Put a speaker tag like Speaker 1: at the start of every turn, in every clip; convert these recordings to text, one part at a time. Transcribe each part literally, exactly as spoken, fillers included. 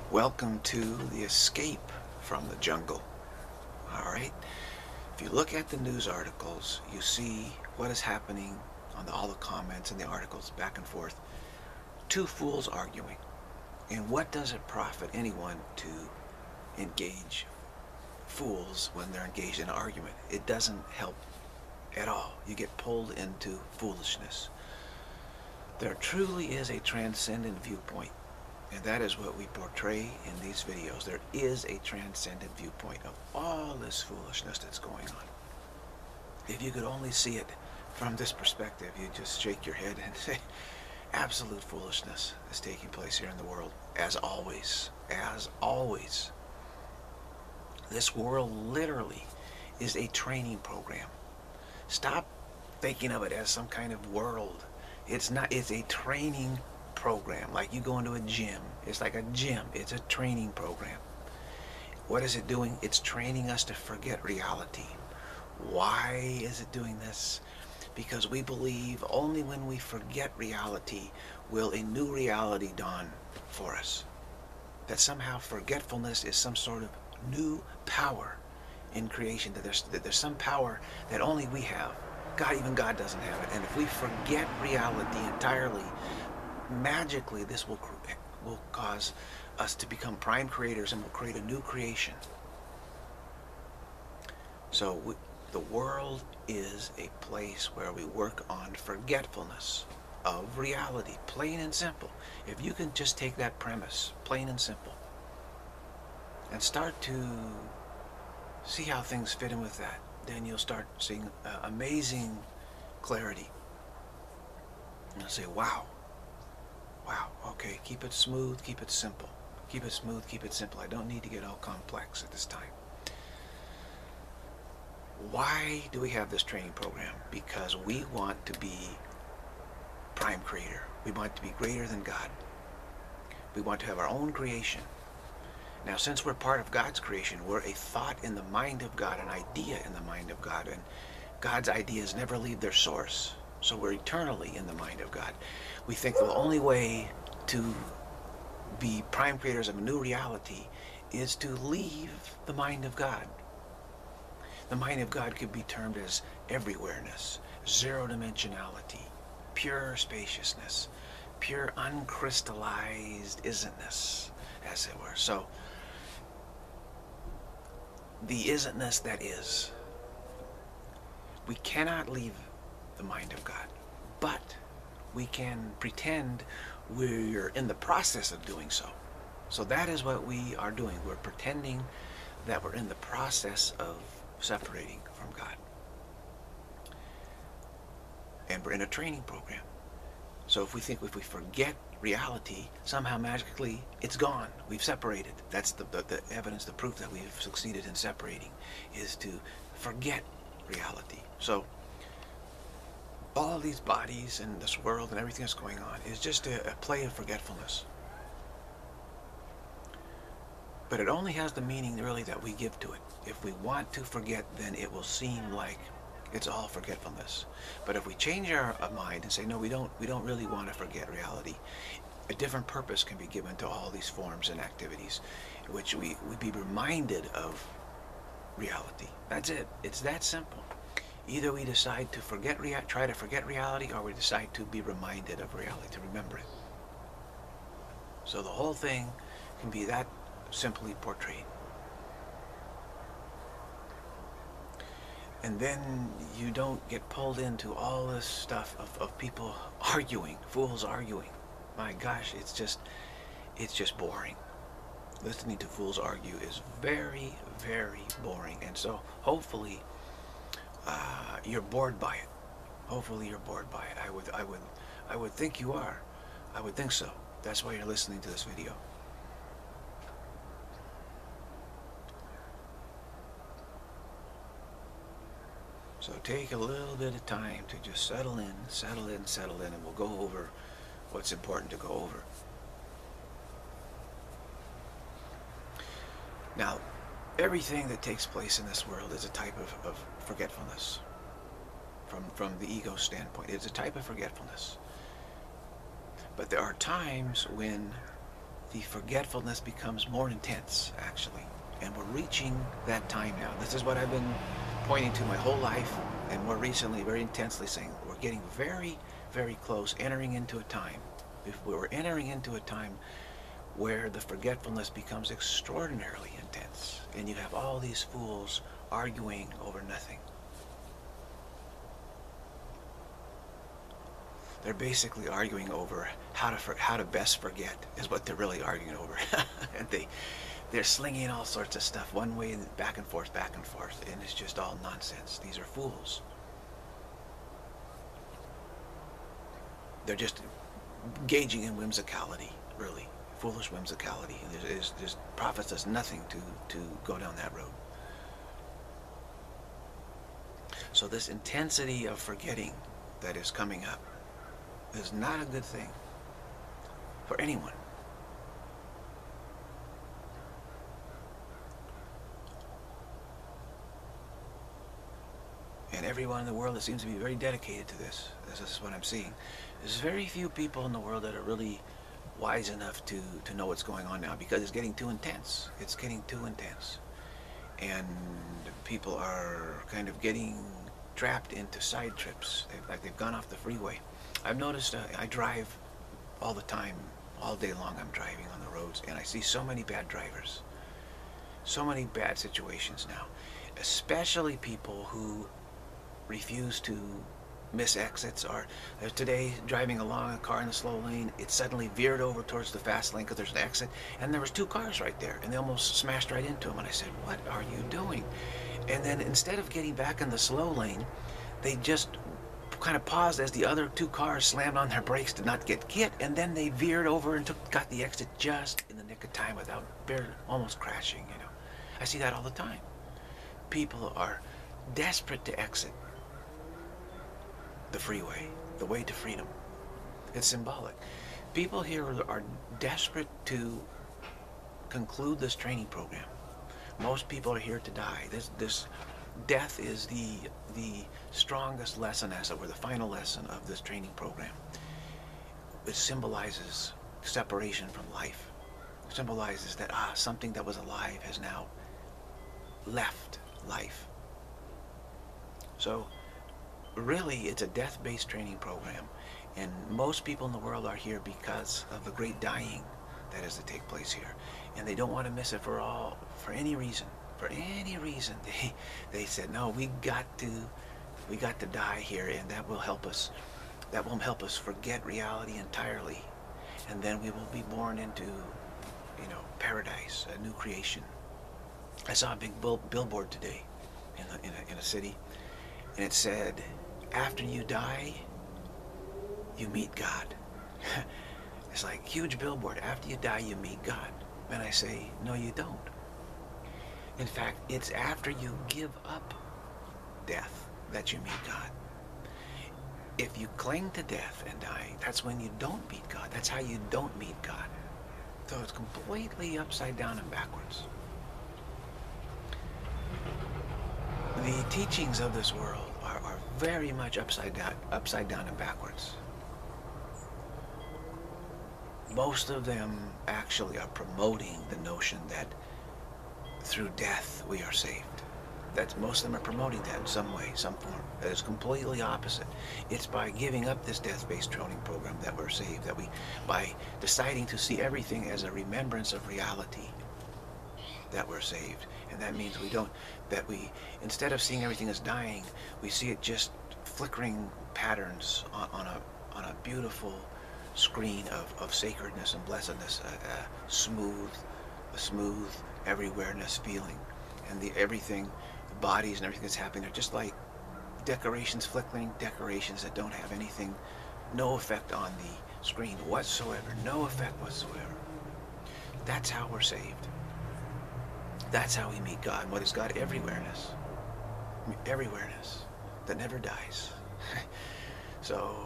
Speaker 1: Welcome to the escape from the jungle. Alright? If you look at the news articles, you see what is happening on the, all the comments and the articles back and forth. Two fools arguing. And what does it profit anyone to engage fools when they're engaged in an argument? It doesn't help at all. You get pulled into foolishness. There truly is a transcendent viewpoint. And that is what we portray in these videos. There is a transcendent viewpoint of all this foolishness that's going on. If you could only see it from this perspective, you just shake your head and say, absolute foolishness is taking place here in the world. As always. As always. This world literally is a training program. Stop thinking of it as some kind of world. It's not. It's a training program. Like you go into a gym. It's like a gym. It's a training program. What is it doing? It's training us to forget reality. Why is it doing this? Because we believe only when we forget reality will a new reality dawn for us. That somehow forgetfulness is some sort of new power in creation. That there's, that there's some power that only we have. God, even God doesn't have it. And if we forget reality entirely, magically this will will cause us to become prime creators and will create a new creation. So we, the world is a place where we work on forgetfulness of reality, plain and simple. If you can just take that premise, plain and simple, and start to see how things fit in with that, then you'll start seeing uh, amazing clarity. And you'll say, wow. Wow, okay, keep it smooth, keep it simple. Keep it smooth, keep it simple. I don't need to get all complex at this time. Why do we have this training program? Because we want to be prime creator. We want to be greater than God. We want to have our own creation. Now, since we're part of God's creation, we're a thought in the mind of God, an idea in the mind of God, and God's ideas never leave their source. So we're eternally in the mind of God. We think the only way to be prime creators of a new reality is to leave the mind of God. The mind of God could be termed as everywhereness, zero dimensionality, pure spaciousness, pure uncrystallized isn't-ness, as it were. So the isn't-ness that is. We cannot leave the mind of God, but we can pretend we're in the process of doing so. So that is what we are doing. We're pretending that we're in the process of separating from God. And we're in a training program. So if we think if we forget reality, somehow magically it's gone. We've separated. That's the, the, the evidence, the proof that we've succeeded in separating, is to forget reality. So all these bodies and this world and everything that's going on is just a, a play of forgetfulness. But it only has the meaning really that we give to it. If we want to forget, then it will seem like it's all forgetfulness. But if we change our, our mind and say, no, we don't, we don't really want to forget reality, a different purpose can be given to all these forms and activities, which we we be reminded of reality. That's it. It's that simple. Either we decide to forget rea try to forget reality, or we decide to be reminded of reality, to remember it. So the whole thing can be that simply portrayed. And then you don't get pulled into all this stuff of, of people arguing, fools arguing. My gosh, it's just, it's just boring. Listening to fools argue is very, very boring. And so hopefully uh, you're bored by it. Hopefully you're bored by it. I would, I would, I would think you are. I would think so. That's why you're listening to this video. So take a little bit of time to just settle in, settle in, settle in, and we'll go over what's important to go over. Now, everything that takes place in this world is a type of, of forgetfulness. From, from the ego standpoint, it's a type of forgetfulness. But there are times when the forgetfulness becomes more intense, actually. And we're reaching that time now. This is what I've been pointing to my whole life, and more recently, very intensely saying we're getting very, very close, entering into a time. If we were entering into a time where the forgetfulness becomes extraordinarily intense, and you have all these fools arguing over nothing. They're basically arguing over how to for, how to best forget is what they're really arguing over. And they they're slinging all sorts of stuff one way, back and forth, back and forth, and it's just all nonsense. These are fools. They're just gauging in whimsicality, really, foolish whimsicality. There's, there's profits us nothing to to go down that road. So this intensity of forgetting that is coming up is not a good thing for anyone. And everyone in the world that seems to be very dedicated to this, this is what I'm seeing. There's very few people in the world that are really wise enough to, to know what's going on now, because it's getting too intense. It's getting too intense. And people are kind of getting trapped into side trips, they've, like they've gone off the freeway. I've noticed, uh, I drive all the time, all day long I'm driving on the roads, and I see so many bad drivers, so many bad situations now, especially people who refuse to miss exits. Or uh, today, driving along a car in the slow lane, it suddenly veered over towards the fast lane because there's an exit, and there was two cars right there, and they almost smashed right into them, and I said, what are you doing? And then instead of getting back in the slow lane, they just kind of paused as the other two cars slammed on their brakes to not get hit, and then they veered over and took, got the exit just in the nick of time without barely, almost crashing, you know. I see that all the time. People are desperate to exit the freeway, the way to freedom. It's symbolic. People here are, are desperate to conclude this training program. Most people are here to die. This, this death is the the strongest lesson, as it were, the final lesson of this training program. It symbolizes separation from life. It symbolizes that ah, something that was alive has now left life. So really, it's a death-based training program, and most people in the world are here because of the great dying that is to take place here, and they don't want to miss it for all, for any reason. For any reason, they they said, no, we got to, we got to die here, and that will help us. That will help us forget reality entirely, and then we will be born into, you know, paradise, a new creation. I saw a big bill, billboard today in a, in a in a city, and it said, "After you die, you meet God." It's like huge billboard. After you die, you meet God, and I say, no, you don't. In fact, it's after you give up death that you meet God. If you cling to death and die, that's when you don't meet God. That's how you don't meet God. So it's completely upside down and backwards. The teachings of this world are, are very much upside down, upside down and backwards. Most of them actually are promoting the notion that through death we are saved. That's, most of them are promoting that in some way, some form. That is completely opposite. It's by giving up this death-based training program that we're saved, that we, by deciding to see everything as a remembrance of reality, that we're saved. And that means we don't, that we, instead of seeing everything as dying, we see it just flickering patterns on, on a on a beautiful screen of, of sacredness and blessedness, a, a smooth, a smooth everywhereness feeling, and the everything, the bodies and everything that's happening, they're just like decorations, flickering decorations that don't have anything, no effect on the screen whatsoever, no effect whatsoever. That's how we're saved. That's how we meet God. What is God? Everywhereness. Everywhereness that never dies. So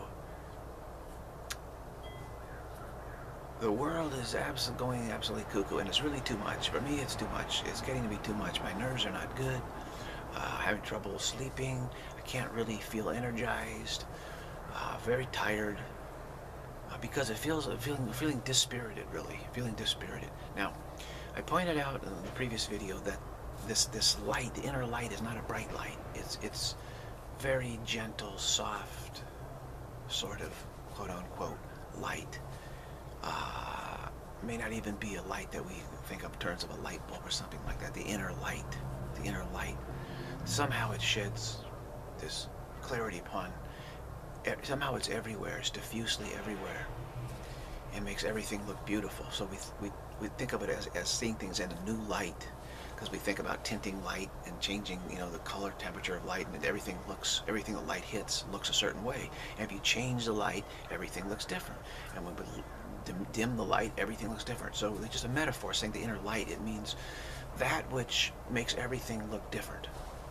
Speaker 1: the world is absolutely going absolutely cuckoo, and it's really too much. For me, it's too much. It's getting to be too much. My nerves are not good. Uh, having trouble sleeping. I can't really feel energized. Uh, very tired. uh, because it feels feeling feeling dispirited, really feeling dispirited. Now, I pointed out in the previous video that this this light, the inner light, is not a bright light. It's it's very gentle, soft, sort of quote unquote light. Uh, may not even be a light that we think of in terms of a light bulb or something like that. The inner light, the inner light. Somehow it sheds this clarity upon. Somehow it's everywhere. It's diffusely everywhere. It makes everything look beautiful. So we we we think of it as as seeing things in a new light, because we think about tinting light and changing, you know, the color, temperature of light, and everything looks, everything the light hits looks a certain way. And if you change the light, everything looks different. And when we dim, dim the light, everything looks different. So it's just a metaphor saying the inner light. It means that which makes everything look different.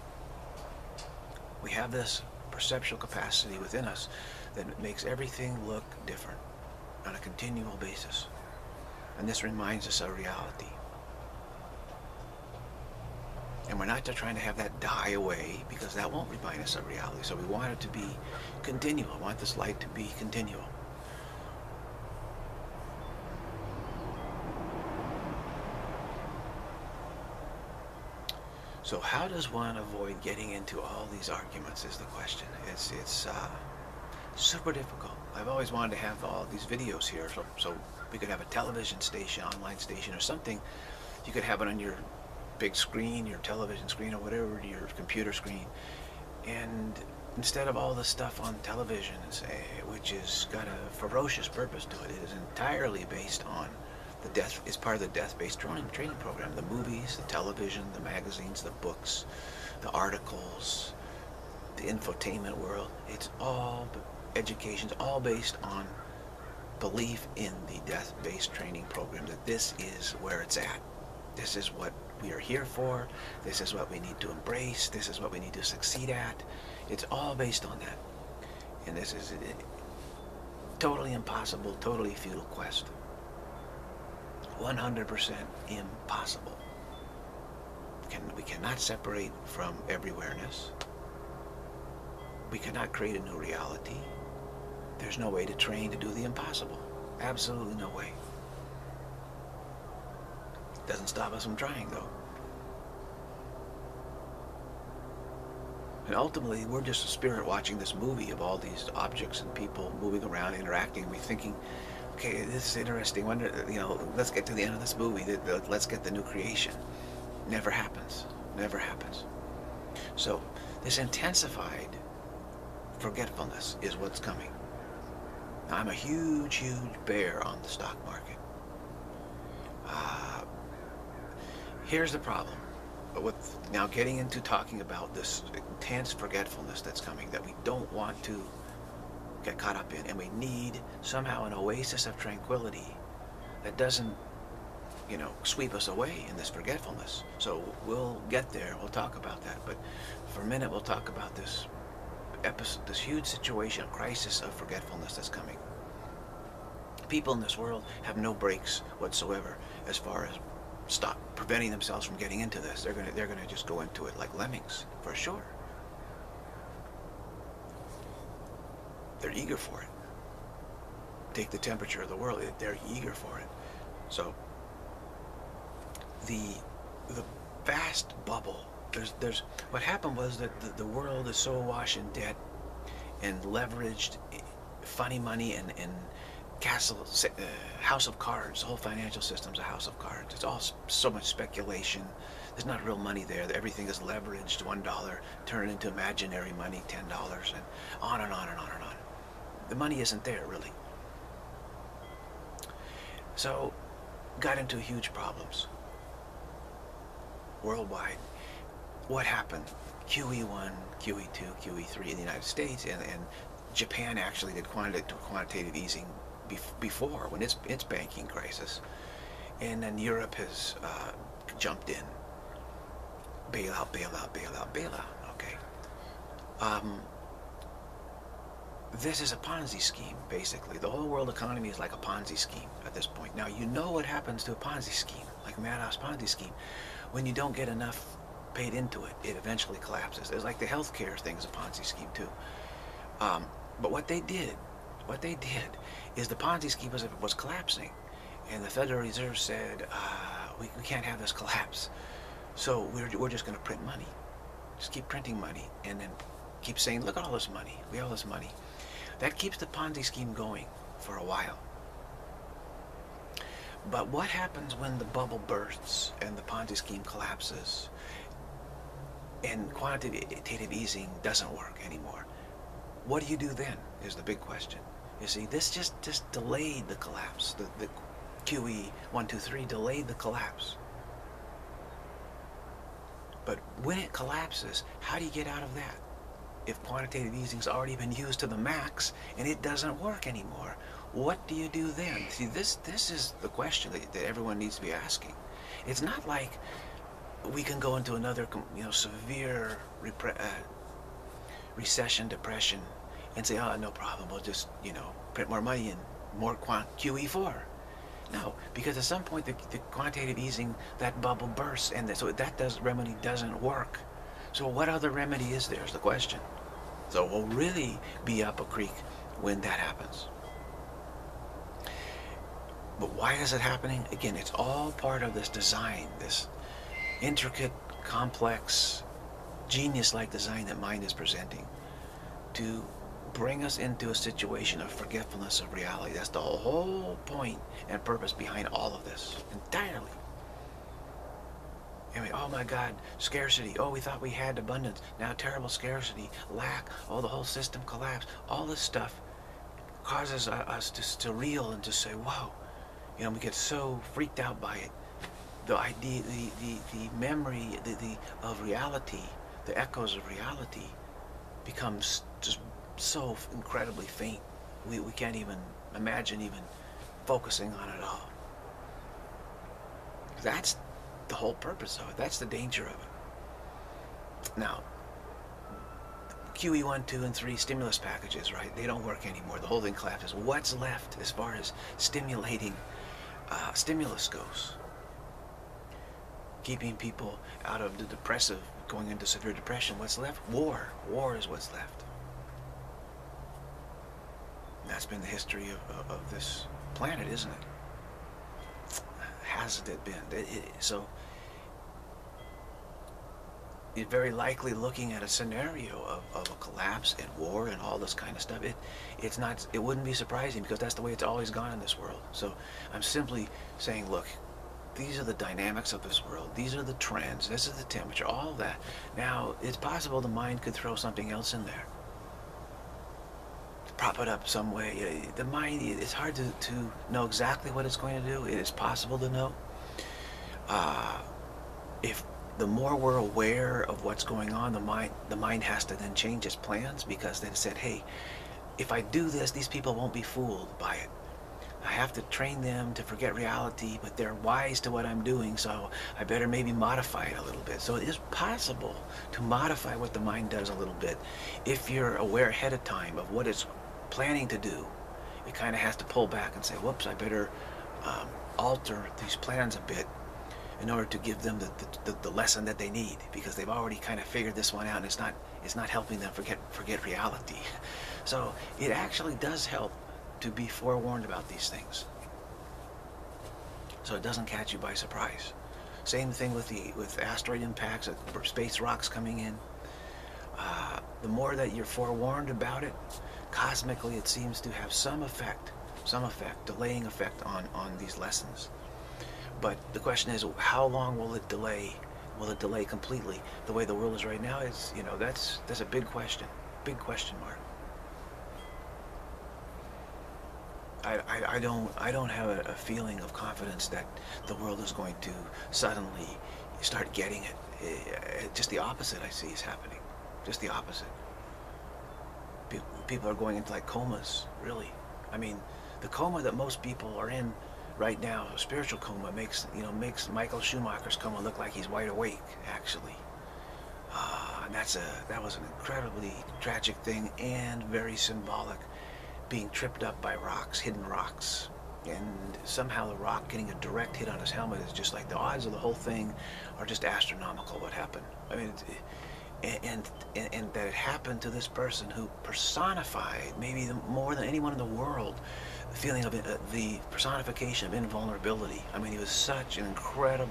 Speaker 1: We have this perceptual capacity within us that makes everything look different on a continual basis. And this reminds us of reality. And we're not just trying to have that die away, because that won't remind us of reality. So we want it to be continual. We want this light to be continual. So how does one avoid getting into all these arguments is the question. It's, it's uh, super difficult. I've always wanted to have all these videos here, so, so we could have a television station, online station, or something. You could have it on your big screen, your television screen, or whatever, your computer screen. And instead of all the stuff on television, which has got a ferocious purpose to it, it is entirely based on the death, is part of the death-based training, training program. The movies, the television, the magazines, the books, the articles, the infotainment world. It's all, education's all based on belief in the death-based training program, that this is where it's at. This is what we are here for. This is what we need to embrace. This is what we need to succeed at. It's all based on that. And this is a totally impossible, totally futile quest. one hundred percent impossible. Can, we cannot separate from everywhereness. We cannot create a new reality. There's no way to train to do the impossible. Absolutely no way. Doesn't stop us from trying, though. And ultimately, we're just a spirit watching this movie of all these objects and people moving around, interacting. We're thinking, okay, this is interesting. Wonder, you know, let's get to the end of this movie. Let's get the new creation. Never happens. Never happens. So this intensified forgetfulness is what's coming. Now, I'm a huge, huge bear on the stock market. Uh, here's the problem. With now getting into talking about this intense forgetfulness that's coming, that we don't want to get caught up in, and we need somehow an oasis of tranquility that doesn't, you know, sweep us away in this forgetfulness. So we'll get there. We'll talk about that. But for a minute, we'll talk about this episode, this huge situation, a crisis of forgetfulness that's coming. People in this world have no brakes whatsoever as far as stop preventing themselves from getting into this. They're gonna they're gonna just go into it like lemmings, for sure. They're eager for it. Take the temperature of the world. They're eager for it. So the the vast bubble. There's there's what happened was that the, the world is so awash in debt and leveraged, funny money and and castle, uh, house of cards. The whole financial system's a house of cards. It's all so much speculation. There's not real money there. Everything is leveraged. One dollar turned into imaginary money, ten dollars, and on and on and on and on. The money isn't there, really. So, got into huge problems worldwide. What happened? Q E one, Q E two, Q E three in the United States, and, and Japan actually did quantitative, quantitative easing before, when it's its banking crisis, and then Europe has uh, jumped in. Bailout, bailout, bailout, bailout. Okay. Um, this is a Ponzi scheme, basically. The whole world economy is like a Ponzi scheme at this point. Now, you know what happens to a Ponzi scheme, like Madoff's Ponzi scheme. When you don't get enough paid into it, it eventually collapses. It's like the healthcare thing is a Ponzi scheme, too. Um, but what they did What they did is the Ponzi scheme was, was collapsing, and the Federal Reserve said, uh, we, we can't have this collapse. So we're, we're just going to print money. Just keep printing money, and then keep saying, look at all this money. We have all this money. That keeps the Ponzi scheme going for a while. But what happens when the bubble bursts and the Ponzi scheme collapses and quantitative easing doesn't work anymore? What do you do then is the big question. You see, this just, just delayed the collapse. The, the Q E one two three delayed the collapse. But when it collapses, how do you get out of that? If quantitative easing's already been used to the max and it doesn't work anymore, what do you do then? See, this this is the question that, that everyone needs to be asking. It's not like we can go into another, you know, severe repre uh, recession, depression, and say, oh, no problem, we'll just, you know, print more money and more quant Q E four. No, because at some point the, the quantitative easing, that bubble bursts, and so that does remedy doesn't work. So what other remedy is there is the question. So we'll really be up a creek when that happens. But why is it happening? Again, it's all part of this design, this intricate, complex, genius-like design that mind is presenting to bring us into a situation of forgetfulness of reality. That's the whole point and purpose behind all of this, entirely. I mean, oh my God, scarcity. Oh, we thought we had abundance. Now terrible scarcity, lack. Oh, the whole system collapsed. All this stuff causes us to, to reel and to say, whoa. You know, we get so freaked out by it. The idea, the, the, the memory the, the, of reality, the echoes of reality becomes just so incredibly faint. We, we can't even imagine even focusing on it all. That's the whole purpose of it. That's the danger of it. Now, Q E one, two, and three stimulus packages, right? They don't work anymore. The whole thing collapses. What's left as far as stimulating uh, stimulus goes? Keeping people out of the depressive, going into severe depression. What's left? War. War is what's left. And that's been the history of, of, of this planet, isn't it? Hasn't it been? It, it, so, you're very likely looking at a scenario of, of a collapse and war and all this kind of stuff. It, it's not, it wouldn't be surprising because that's the way it's always gone in this world. So, I'm simply saying, look, these are the dynamics of this world. These are the trends. This is the temperature, all of that. Now, it's possible the mind could throw something else in there. Prop it up some way. The mind, it's hard to, to know exactly what it's going to do. It is possible to know. Uh, if the more we're aware of what's going on, the mind, the mind has to then change its plans, because then it said, hey, if I do this, these people won't be fooled by it. I have to train them to forget reality, but they're wise to what I'm doing, so I better maybe modify it a little bit. So it is possible to modify what the mind does a little bit. If you're aware ahead of time of what it's planning to do, it kind of has to pull back and say, whoops, I better um, alter these plans a bit in order to give them the, the, the lesson that they need, because they've already kind of figured this one out, and it's not, it's not helping them forget, forget reality. So it actually does help to be forewarned about these things, so it doesn't catch you by surprise. Same thing with the with asteroid impacts, space rocks coming in. Uh, the more that you're forewarned about it, cosmically it seems to have some effect, some effect, delaying effect on on these lessons. But the question is, how long will it delay? Will it delay completely? The way the world is right now, is, you know, that's that's a big question, big question mark. I, I, I don't I don't have a, a feeling of confidence that the world is going to suddenly start getting it. It, just the opposite I see is happening. Just the opposite. People, people are going into like comas, really. I mean, the coma that most people are in right now, a spiritual coma, makes you know makes Michael Schumacher's coma look like he's wide awake, actually. Uh, and that's a that was an incredibly tragic thing, and very symbolic. Being tripped up by rocks, hidden rocks, and somehow the rock getting a direct hit on his helmet is just like, the odds of the whole thing are just astronomical. What happened? I mean, it, And, and, and, and that it happened to this person who personified, maybe the, more than anyone in the world, the feeling of it, uh, the personification of invulnerability. I mean, he was such an incredible,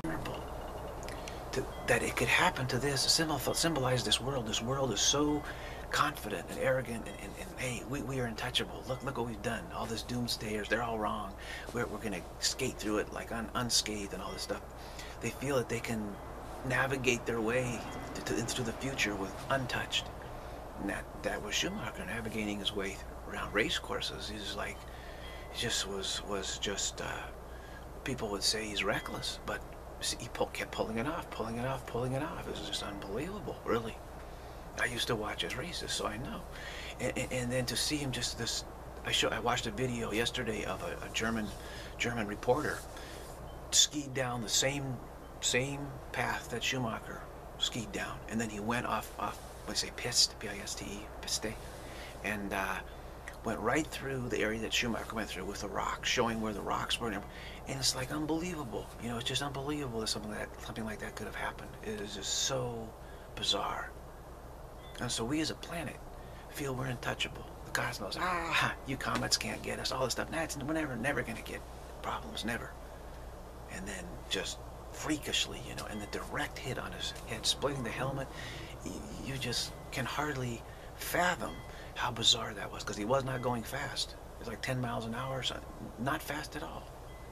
Speaker 1: to, that it could happen to this, symbol, symbolize this world. This world is so confident and arrogant, and, and, and hey, we, we are untouchable. Look, look what we've done. All this doomsdayers, they're all wrong. We're, we're going to skate through it like un, unscathed and all this stuff. They feel that they can navigate their way to, to, into the future with untouched. And that, that was Schumacher navigating his way around race courses. He's like, he just was, was just, uh, people would say he's reckless, but he pull, kept pulling it off, pulling it off, pulling it off. It was just unbelievable, really. I used to watch his races, so I know. And, and, and then to see him just this, I show, I watched a video yesterday of a, a German, German reporter skied down the same, same path that Schumacher skied down, and then he went off, off, what do you say, piste, P I S T E, piste, and uh, went right through the area that Schumacher went through with the rocks, showing where the rocks were, and it's like unbelievable. You know, it's just unbelievable that something that something like that could have happened. It is just so bizarre. And so we as a planet feel we're untouchable. The cosmos, ah, you comets can't get us, all this stuff. Nah, it's, we're never, never going to get problems, never. And then just freakishly, you know, and the direct hit on his head, splitting the helmet, you just can hardly fathom how bizarre that was, because he was not going fast. It was like ten miles an hour, so not fast at all.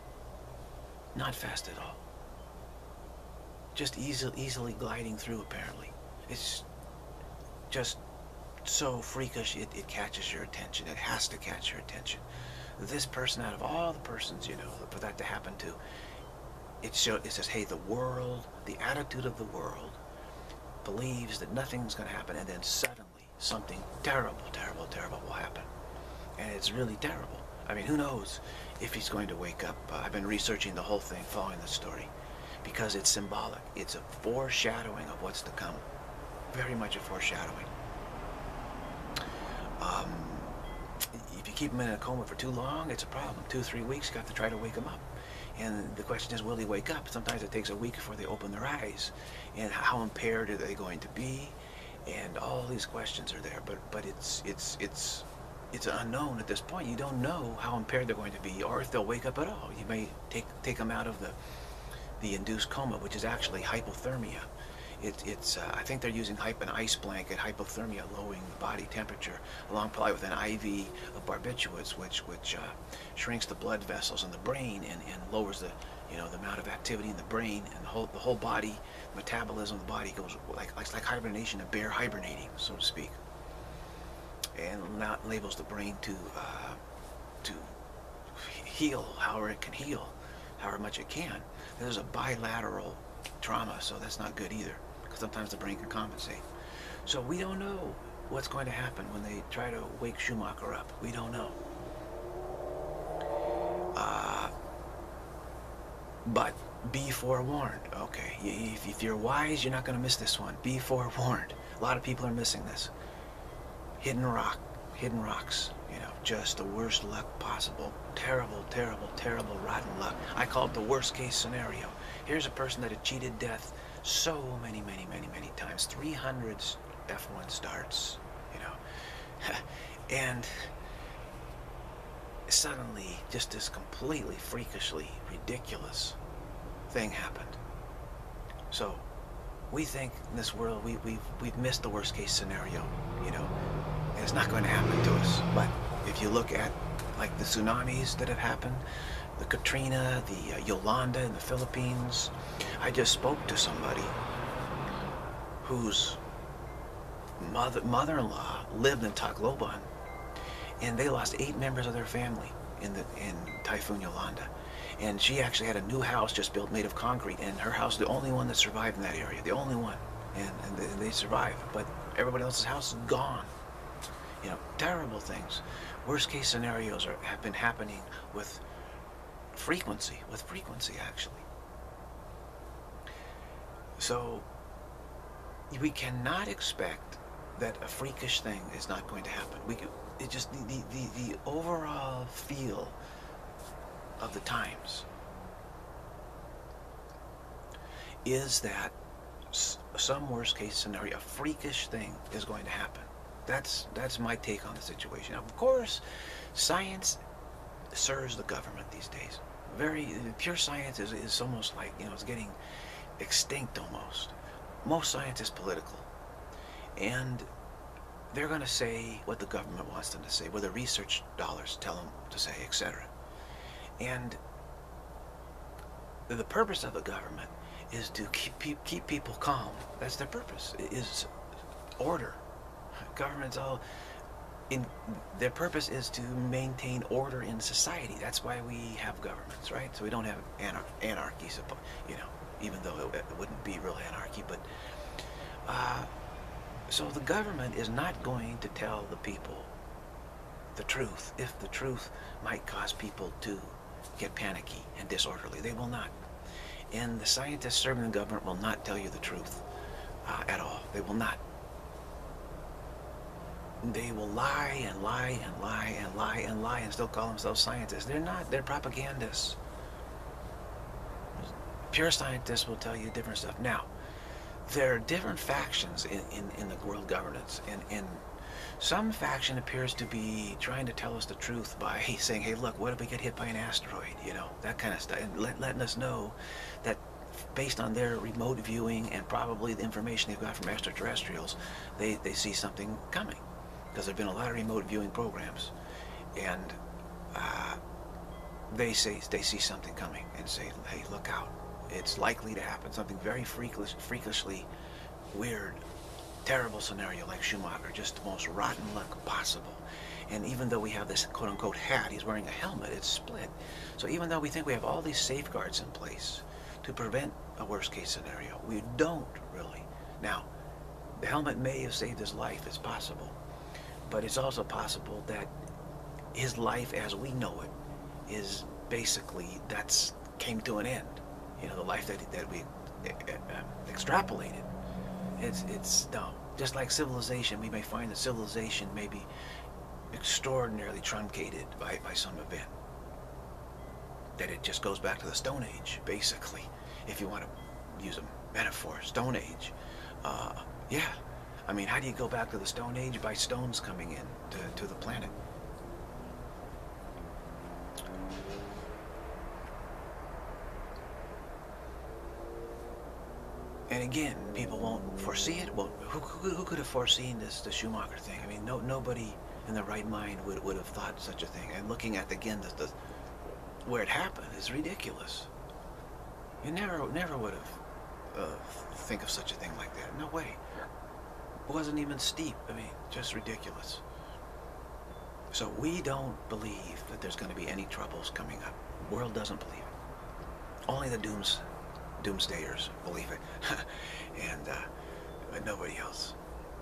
Speaker 1: Not fast at all. Just easily, easily gliding through, apparently. It's just so freakish, it, it catches your attention. It has to catch your attention. This person, out of all the persons, you know, for that to happen to, it, show, it says, hey, the world, the attitude of the world believes that nothing's going to happen, and then suddenly something terrible, terrible, terrible will happen. And it's really terrible. I mean, who knows if he's going to wake up. Uh, I've been researching the whole thing, following the story, because it's symbolic. It's a foreshadowing of what's to come. Very much a foreshadowing. Um, if you keep him in a coma for too long, it's a problem. Two, three weeks, you have to try to wake him up. And the question is, will he wake up? Sometimes it takes a week before they open their eyes. And how impaired are they going to be? And all these questions are there. But but it's it's it's it's unknown at this point. You don't know how impaired they're going to be, or if they'll wake up at all. You may take take them out of the the induced coma, which is actually hypothermia. It, it's, uh, I think they're using hype, an ice blanket, hypothermia, lowering the body temperature, along probably with an I V of barbiturates, which which uh, shrinks the blood vessels in the brain and, and lowers the, you know, the amount of activity in the brain, and the whole the whole body, metabolism of the body goes like like, like hibernation, a bear hibernating, so to speak, and now enables the brain to uh, to heal however it can heal, however much it can. There's a bilateral trauma, so that's not good either, because sometimes the brain can compensate. So we don't know what's going to happen when they try to wake Schumacher up. We don't know. Uh, but be forewarned. Okay, if, if you're wise, you're not going to miss this one. Be forewarned. A lot of people are missing this. Hidden rock, hidden rocks, you know, just the worst luck possible. Terrible, terrible, terrible, rotten luck. I call it the worst case scenario. Here's a person that had cheated death so many, many, many, many times. three hundred F one starts, you know. And suddenly, just this completely freakishly ridiculous thing happened. So, we think in this world, we, we've, we've missed the worst case scenario, you know. And it's not going to happen to us. But if you look at, like, the tsunamis that have happened, the Katrina, the uh, Yolanda in the Philippines. I just spoke to somebody whose mother, mother-in-law lived in Tacloban, and they lost eight members of their family in the in Typhoon Yolanda. And she actually had a new house just built made of concrete, and her house, the only one that survived in that area, the only one, and, and they, they survived. But everybody else's house is gone. You know, terrible things. Worst case scenarios are, have been happening with frequency, with frequency actually. So we cannot expect that a freakish thing is not going to happen. We can, it just the, the, the, the overall feel of the times is that some worst case scenario, a freakish thing is going to happen. That's that's my take on the situation. Now, of course, science serves the government these days. Very pure science is, is almost like, you know, it's getting extinct almost. Most science is political, and they're going to say what the government wants them to say, what the research dollars tell them to say, et cetera. And the purpose of the government is to keep keep people calm. That's their purpose. It is order. Governments all in their purpose is to maintain order in society. That's why we have governments, right? So we don't have anar anarchy, you know, even though it, it wouldn't be real anarchy. But uh, so the government is not going to tell the people the truth if the truth might cause people to get panicky and disorderly. They will not. And the scientists serving the government will not tell you the truth uh, at all. They will not. They will lie and lie and lie and lie and lie and still call themselves scientists. They're not. They're propagandists. Pure scientists will tell you different stuff. Now, there are different factions in, in, in the world governance, and, and some faction appears to be trying to tell us the truth by saying, hey, look, what if we get hit by an asteroid? You know, that kind of stuff. And let, letting us know that based on their remote viewing and probably the information they've got from extraterrestrials, they, they see something coming. Because there have been a lot of remote viewing programs. And uh, they say they see something coming and say, hey, look out. It's likely to happen. Something very freakish, freakishly weird, terrible scenario like Schumacher, just the most rotten luck possible. And even though we have this quote-unquote hat, he's wearing a helmet, it's split. So even though we think we have all these safeguards in place to prevent a worst-case scenario, we don't really. Now, the helmet may have saved his life, it's possible. But it's also possible that his life as we know it is basically, that's came to an end. You know, the life that, that we uh, extrapolated. It's, it's, no. Just like civilization, we may find that civilization may be extraordinarily truncated by, by some event. That it just goes back to the Stone Age, basically. If you want to use a metaphor, Stone Age. Uh, yeah. I mean, how do you go back to the Stone Age? By stones coming in to, to the planet. And again, people won't foresee it. Well, who, who, who could have foreseen this, the Schumacher thing? I mean, no, nobody in their right mind would, would have thought such a thing. And looking at, again, the, the, where it happened is ridiculous. You never, never would have uh, think of such a thing like that. No way. It wasn't even steep. I mean, just ridiculous. So we don't believe that there's going to be any troubles coming up. The world doesn't believe it. Only the dooms, doomsdayers believe it, and uh, but nobody else.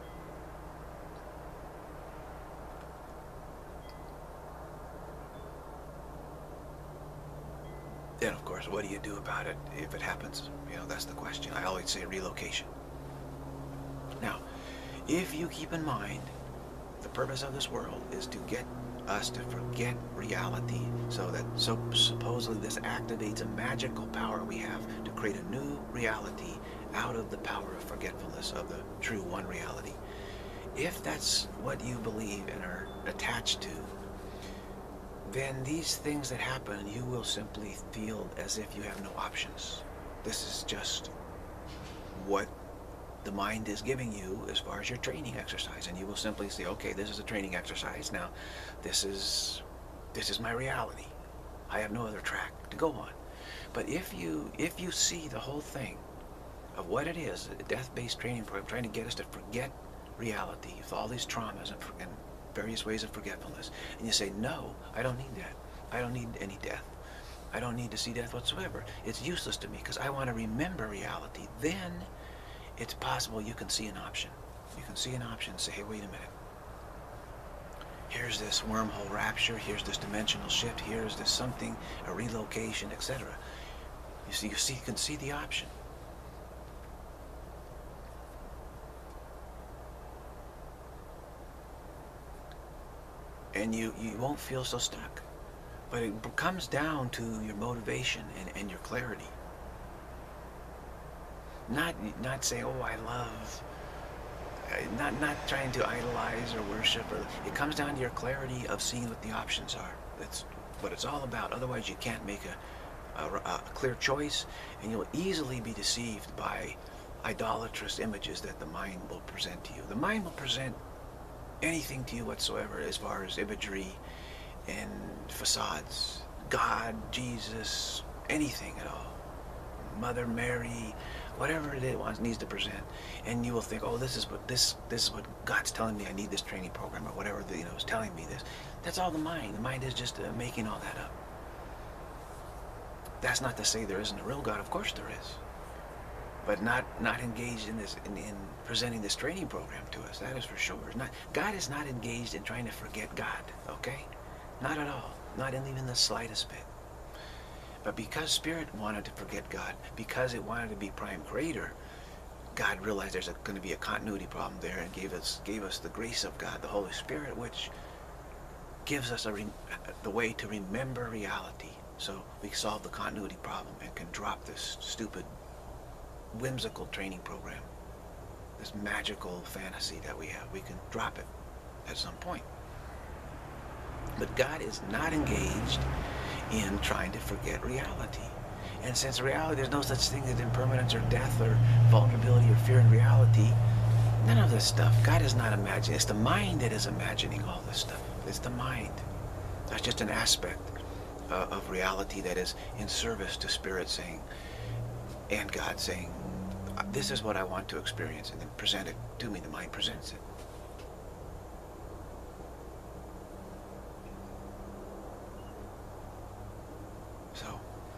Speaker 1: Then, of course, what do you do about it if it happens? You know, that's the question. I always say relocation. Now, if you keep in mind the purpose of this world is to get us to forget reality, so that so supposedly this activates a magical power we have to create a new reality out of the power of forgetfulness of the true one reality. If that's what you believe and are attached to, then these things that happen, you will simply feel as if you have no options. This is just what the mind is giving you as far as your training exercise, and you will simply say, okay, this is a training exercise. Now, this is this is my reality. I have no other track to go on. But if you if you see the whole thing of what it is, a death-based training program trying to get us to forget reality with all these traumas and, and various ways of forgetfulness, and you say, no, I don't need that. I don't need any death. I don't need to see death whatsoever. It's useless to me because I want to remember reality. Then it's possible you can see an option. You can see an option and say, hey, wait a minute. Here's this wormhole rapture. Here's this dimensional shift. Here's this something, a relocation, et cetera. You see, you see, you can see the option. And you, you won't feel so stuck. But it comes down to your motivation and, and your clarity. Not not say, oh, I love. uh, Not not trying to idolize or worship. Or it comes down to your clarity of seeing what the options are. That's what it's all about. Otherwise, you can't make a, a, a clear choice, and you'll easily be deceived by idolatrous images that the mind will present to you. The mind will present anything to you whatsoever as far as imagery and facades. God, Jesus, anything at all. Mother Mary, whatever it is, wants, needs to present, and you will think, oh, this is what this this is what God's telling me. I need this training program, or whatever the, you know is telling me this. That's all the mind. The mind is just uh, making all that up. That's not to say there isn't a real God. Of course there is, but not not engaged in this in, in presenting this training program to us. That is for sure. Not God is not engaged in trying to forget God. Okay, not at all. Not in even the slightest bit. But because Spirit wanted to forget God, because it wanted to be prime creator, God realized there's going to be a continuity problem there, and gave us gave us the grace of God, the Holy Spirit, which gives us a re the way to remember reality. So we solve the continuity problem and can drop this stupid, whimsical training program, this magical fantasy that we have. We can drop it at some point. But God is not engaged in trying to forget reality. And since reality, there's no such thing as impermanence or death or vulnerability or fear in reality, none of this stuff. God is not imagining. It's the mind that is imagining all this stuff. It's the mind. That's just an aspect uh, of reality that is in service to Spirit saying, and God saying, this is what I want to experience, and then present it to me. The mind presents it. So,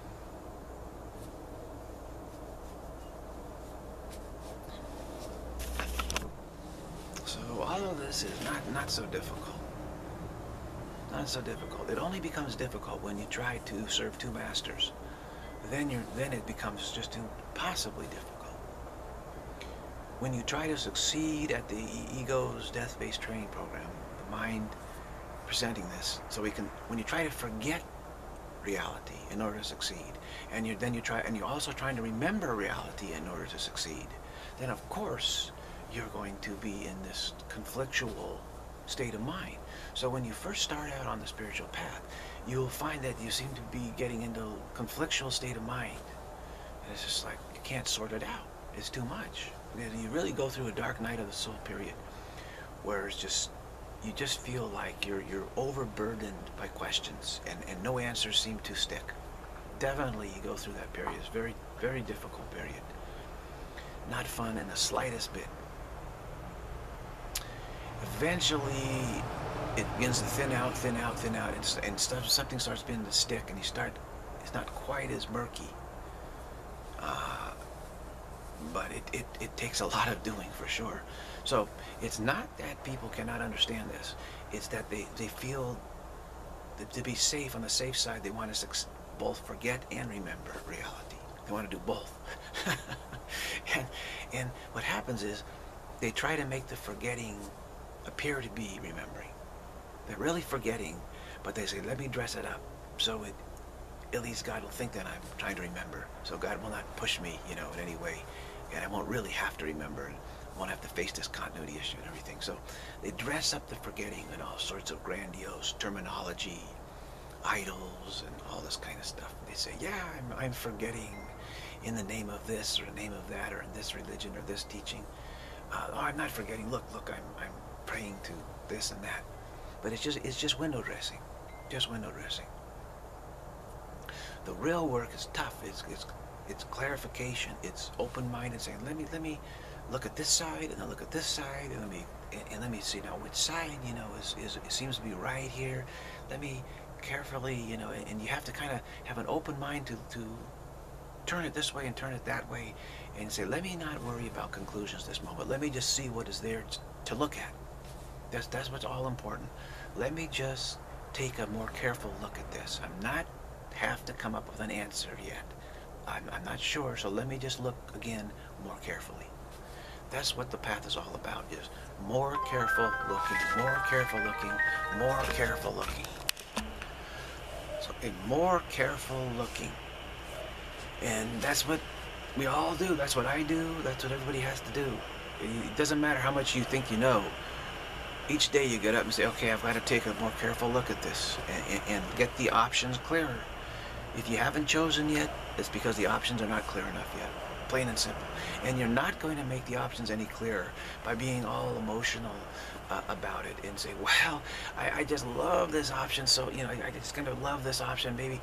Speaker 1: so all of this is not, not so difficult. Not so difficult. It only becomes difficult when you try to serve two masters. Then you're, then it becomes just impossibly difficult. When you try to succeed at the ego's death-based training program, the mind presenting this, so we can, when you try to forget reality in order to succeed, and you then you try, and you're also trying to remember reality in order to succeed, then of course you're going to be in this conflictual state of mind. So when you first start out on the spiritual path, you'll find that you seem to be getting into a conflictual state of mind, and it's just like you can't sort it out. It's too much. You really go through a dark night of the soul period where it's just, you just feel like you're you're overburdened by questions, and, and no answers seem to stick. Definitely you go through that period. It's a very, very difficult period. Not fun in the slightest bit. Eventually it begins to thin out, thin out, thin out, and, and stuff, something starts beginning to stick, and you start, it's not quite as murky. Uh, but it, it, it takes a lot of doing, for sure. So it's not that people cannot understand this. It's that they, they feel that to be safe, on the safe side, they want to both forget and remember reality. They want to do both. and, and what happens is they try to make the forgetting appear to be remembering. They're really forgetting, but they say, let me dress it up so it, at least God will think that I'm trying to remember. So God will not push me, you know, in any way. And I won't really have to remember, and won't have to face this continuity issue and everything. So they dress up the forgetting in all sorts of grandiose terminology, idols, and all this kind of stuff. They say, yeah, I'm, I'm forgetting in the name of this or the name of that, or in this religion or this teaching. Uh, oh, I'm not forgetting. Look, look, I'm, I'm praying to this and that. But it's just, it's just window dressing, just window dressing. The real work is tough. It's, it's, it's clarification. It's open-minded, saying, let me, let me look at this side, and then look at this side, and let me, and, and let me see now which side, you know, is, is it seems to be right here. Let me carefully, you know, and you have to kind of have an open mind to, to turn it this way and turn it that way, and say, let me not worry about conclusions this moment. Let me just see what is there to look at. That's, that's what's all important. Let me just take a more careful look at this. I'm not have to come up with an answer yet. I'm, I'm not sure, so let me just look again more carefully. That's what the path is all about, is more careful looking, more careful looking, more careful looking. So a more careful looking. And that's what We all do. That's what I do. That's what everybody has to do. It doesn't matter how much you think you know. Each day you get up and say, okay, I've got to take a more careful look at this and, and, and get the options clearer. If you haven't chosen yet, it's because the options are not clear enough yet. Plain and simple. And you're not going to make the options any clearer by being all emotional uh, about it and say, well, I, I just love this option, so, you know, I, I just kind of love this option, baby.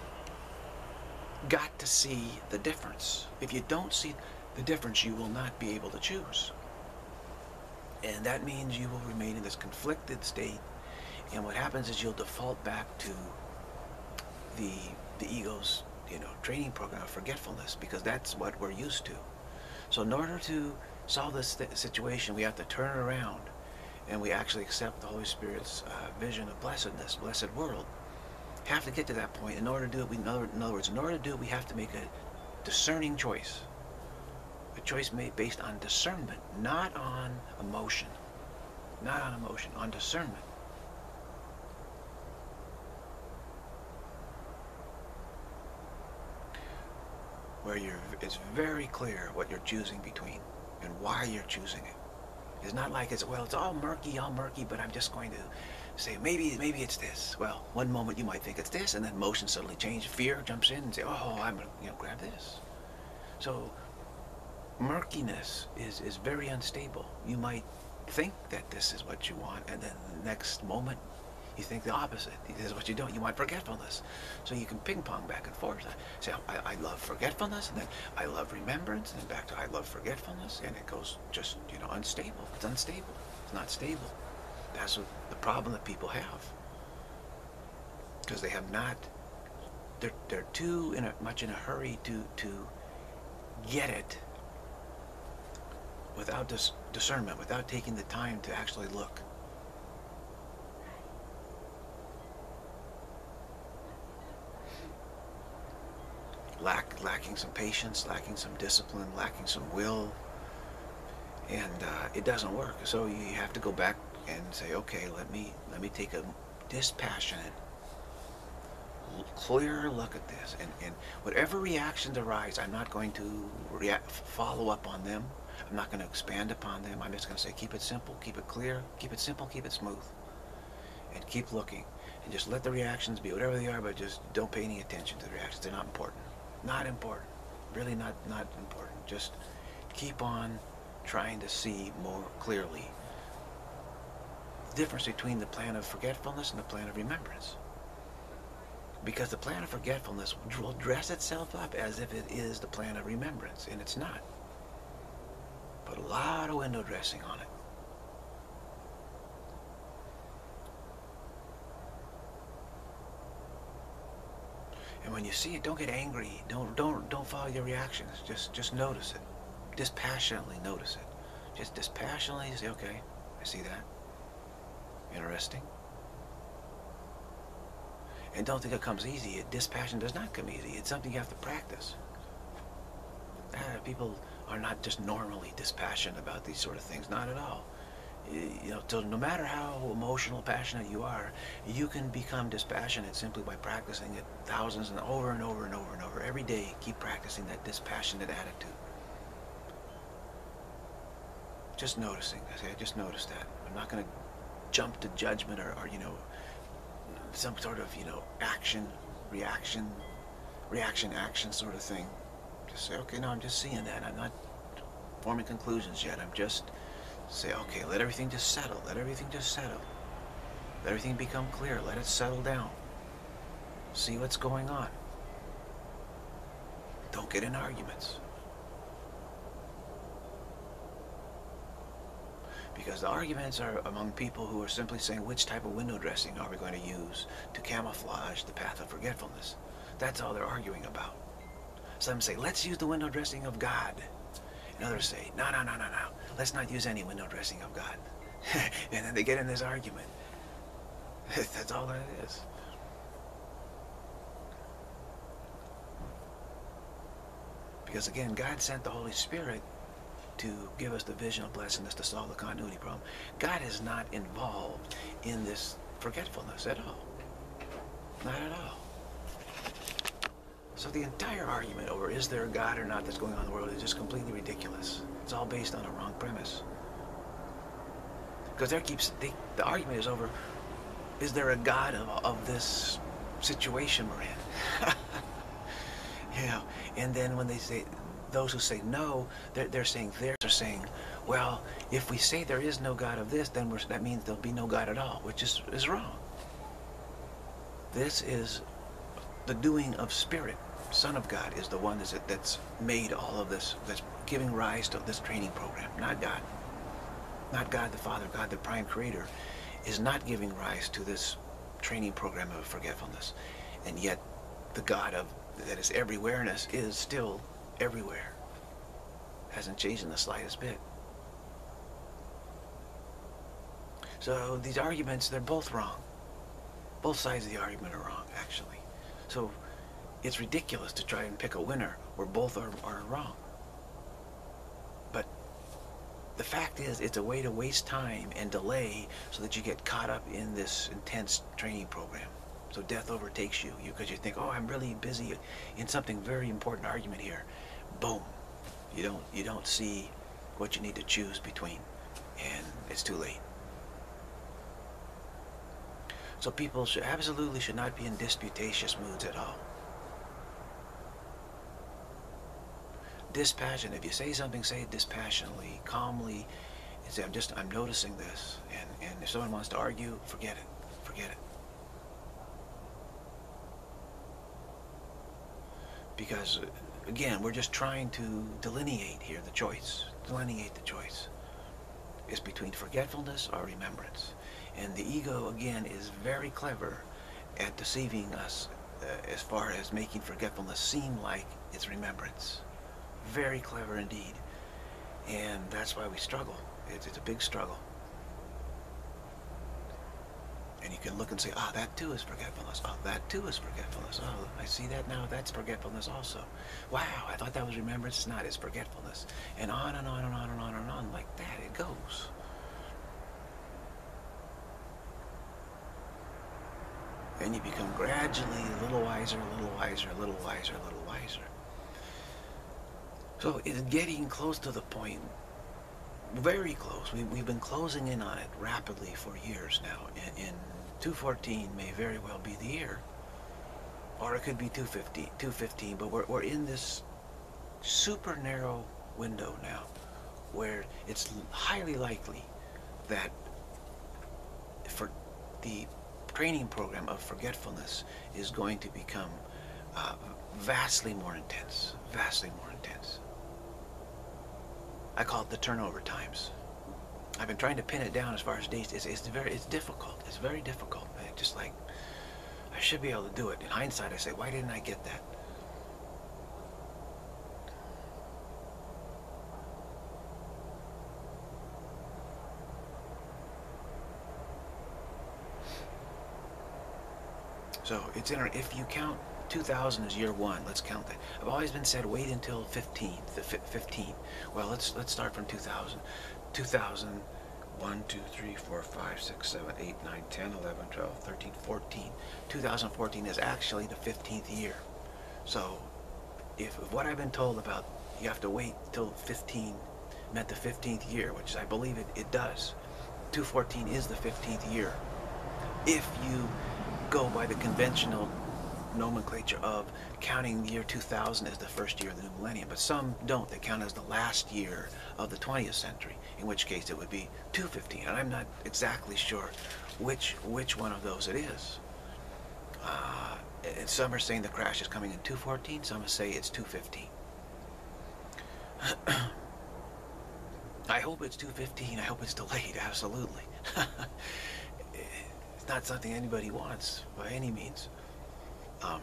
Speaker 1: Got to see the difference. If you don't see the difference, you will not be able to choose. And that means you will remain in this conflicted state. And what happens is you'll default back to the the ego's, you know, training program of forgetfulness, because that's what we're used to. So in order to solve this situation, we have to turn it around, and we actually accept the Holy Spirit's uh, vision of blessedness, blessed world. Have to get to that point. In order to do it, we, in, other, in other words, in order to do it, we have to make a discerning choice. A choice made based on discernment, not on emotion. Not on emotion, on discernment. Where you're, it's very clear what you're choosing between and why you're choosing it. It's not like it's, well, it's all murky, all murky, but I'm just going to say, maybe maybe it's this. Well, one moment you might think it's this, and then emotion suddenly changes. Fear jumps in and say, oh, I'm going to, you know, grab this. So murkiness is, is very unstable. You might think that this is what you want, and then the next moment you think the opposite. This is what you don't. You want forgetfulness. So you can ping pong back and forth. Say, I, I love forgetfulness, and then I love remembrance, and then back to I love forgetfulness, and it goes just, you know, unstable. It's unstable. It's not stable. That's what the problem that people have. Because they have not, they're, they're too in a, much in a hurry to, to get it without dis discernment, without taking the time to actually look. Lack, lacking some patience, lacking some discipline, lacking some will, and uh, it doesn't work. So you have to go back and say, okay, let me let me take a dispassionate, clear look at this, and, and whatever reactions arise, I'm not going to react, follow up on them. I'm not going to expand upon them. I'm just going to say, keep it simple, keep it clear, keep it simple, keep it smooth, and keep looking, and just let the reactions be whatever they are, but just don't pay any attention to the reactions. They're not important. Not important. Really not, not important. Just keep on trying to see more clearly the difference between the plan of forgetfulness and the plan of remembrance. Because the plan of forgetfulness will dress itself up as if it is the plan of remembrance, and it's not. Put a lot of window dressing on it. And when you see it, don't get angry. Don't don't don't follow your reactions. Just just notice it. Dispassionately notice it. Just dispassionately say, okay, I see that. Interesting. And don't think it comes easy. Dispassion does not come easy. It's something you have to practice. Uh, people are not just normally dispassionate about these sort of things. Not at all. You know, so no matter how emotional, passionate you are, you can become dispassionate simply by practicing it thousands and over and over and over and over. Every day, keep practicing that dispassionate attitude. Just noticing. I say, I just noticed that. I'm not going to jump to judgment or, or, you know, some sort of, you know, action, reaction, reaction, action sort of thing. Just say, okay, no, I'm just seeing that. I'm not forming conclusions yet. I'm just say, okay, let everything just settle. Let everything just settle. Let everything become clear. Let it settle down. See what's going on. Don't get in arguments. Because the arguments are among people who are simply saying, which type of window dressing are we going to use to camouflage the path of forgetfulness? That's all they're arguing about. Some say, let's use the window dressing of God. And others say, no, no, no, no, no. Let's not use any window dressing of God. And then they get in this argument. That's all that it is. Because again, God sent the Holy Spirit to give us the vision of blessedness to solve the continuity problem. God is not involved in this forgetfulness at all. Not at all. So the entire argument over is there a God or not that's going on in the world is just completely ridiculous. It's all based on a wrong premise. Because there keeps they, the argument is over, is there a God of, of this situation we're in? You know, and then when they say, those who say no, they're, they're saying they're saying, well, if we say there is no God of this, then we're, that means there'll be no God at all, which is, is wrong. This is the doing of Spirit. Son of God is the one that's, that's made all of this, that's giving rise to this training program, not God. Not God the Father, God the Prime Creator, is not giving rise to this training program of forgetfulness. And yet, the God of that is everywhereness is still everywhere. Hasn't changed in the slightest bit. So these arguments, they're both wrong. Both sides of the argument are wrong, actually. So it's ridiculous to try and pick a winner where both are, are wrong. But the fact is, it's a way to waste time and delay so that you get caught up in this intense training program. So death overtakes you because you, you think, oh, I'm really busy in something very important argument here. Boom. You don't, you don't see what you need to choose between, and it's too late. So people should absolutely should not be in disputatious moods at all. Dispassion. If you say something, say it dispassionately, calmly. And say, I'm just, I'm noticing this. And, and if someone wants to argue, forget it. Forget it. Because, again, we're just trying to delineate here the choice. Delineate the choice. It's between forgetfulness or remembrance. And the ego, again, is very clever at deceiving us uh, as far as making forgetfulness seem like it's remembrance. Very clever indeed. And that's why we struggle. It's, it's a big struggle. And you can look and say, ah, oh, that too is forgetfulness. Oh, that too is forgetfulness. Oh, I see that now. That's forgetfulness also. Wow, I thought that was remembrance. It's not. It's forgetfulness. And on and on and on and on and on like that it goes. And you become gradually a little wiser, a little wiser, a little wiser, a little wiser. So it's getting close to the point, very close. We, we've been closing in on it rapidly for years now. In, in two fourteen may very well be the year, or it could be two fifteen, but we're, we're in this super narrow window now where it's highly likely that for the training program of forgetfulness is going to become uh, vastly more intense, vastly more intense. I call it the turnover times. I've been trying to pin it down as far as dates. It's, it's very, it's difficult. It's very difficult. I just like, I should be able to do it. In hindsight, I say, why didn't I get that? So it's in. If you count two thousand as year one, let's count that. I've always been said wait until fifteen, the fifteen. Well, let's let's start from two thousand. two thousand, one, two, three, four, five, six, seven, eight, nine, ten, eleven, twelve, thirteen, fourteen. two thousand fourteen is actually the fifteenth year. So if, if what I've been told about you have to wait till fifteen meant the fifteenth year, which I believe it, it does, two fourteen is the fifteenth year. If you go by the conventional nomenclature of counting the year two thousand as the first year of the new millennium, but some don't. They count as the last year of the twentieth century, in which case it would be two fifteen, and I'm not exactly sure which which one of those it is. Uh, and some are saying the crash is coming in two fourteen, some say it's two fifteen. I hope it's two fifteen. I hope it's delayed, absolutely. It's not something anybody wants by any means. Um,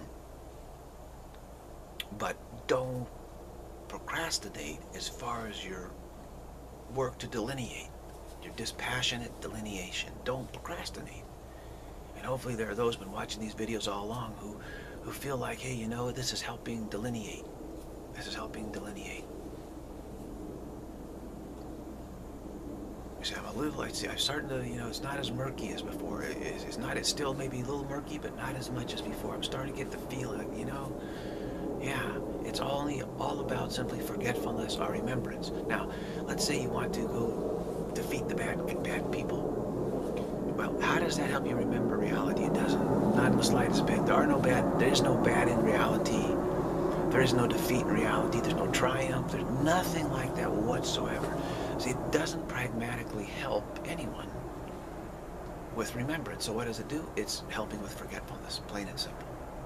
Speaker 1: but don't procrastinate as far as your work to delineate, your dispassionate delineation. Don't procrastinate. And hopefully there are those who've been watching these videos all along who, who feel like, hey, you know, this is helping delineate. This is helping delineate. You see, I'm a little, I see, I'm starting to, you know, it's not as murky as before. It's, it's not, it's still maybe a little murky, but not as much as before. I'm starting to get the feeling, you know, Yeah, it's only all about simply forgetfulness or remembrance. Now, let's say you want to go defeat the bad, bad people. Well, how does that help you remember reality? It doesn't. Not in the slightest bit. There are no bad. There is no bad in reality. There is no defeat in reality. There's no triumph. There's nothing like that whatsoever. See, it doesn't pragmatically help anyone with remembrance. So what does it do? It's helping with forgetfulness, plain and simple.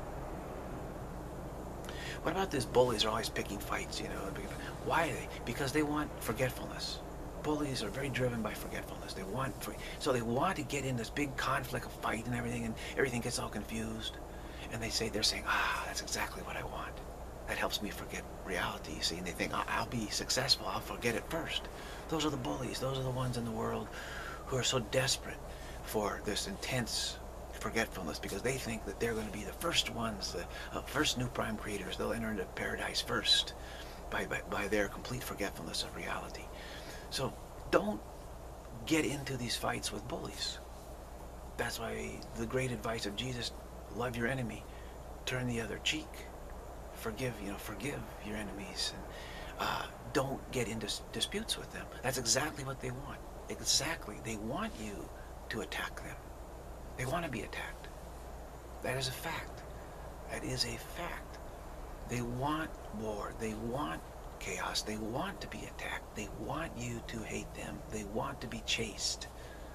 Speaker 1: What about these bullies are always picking fights, you know? Why are they? Because they want forgetfulness. Bullies are very driven by forgetfulness. They want, so they want to get in this big conflict, a fight and everything, and everything gets all confused. And they say, they're saying, ah, that's exactly what I want. That helps me forget reality, you see. And they think, I'll be successful, I'll forget it first. Those are the bullies. Those are the ones in the world who are so desperate for this intense forgetfulness, because they think that they're going to be the first ones, the uh, first new prime creators. They'll enter into paradise first by, by, by their complete forgetfulness of reality. So don't get into these fights with bullies. That's why the great advice of Jesus, love your enemy, turn the other cheek, forgive, you know, forgive your enemies, and uh, don't get into disputes with them. That's exactly what they want. Exactly. They want you to attack them. They want to be attacked. That is a fact. That is a fact. They want war. They want chaos. They want to be attacked. They want you to hate them. They want to be chased.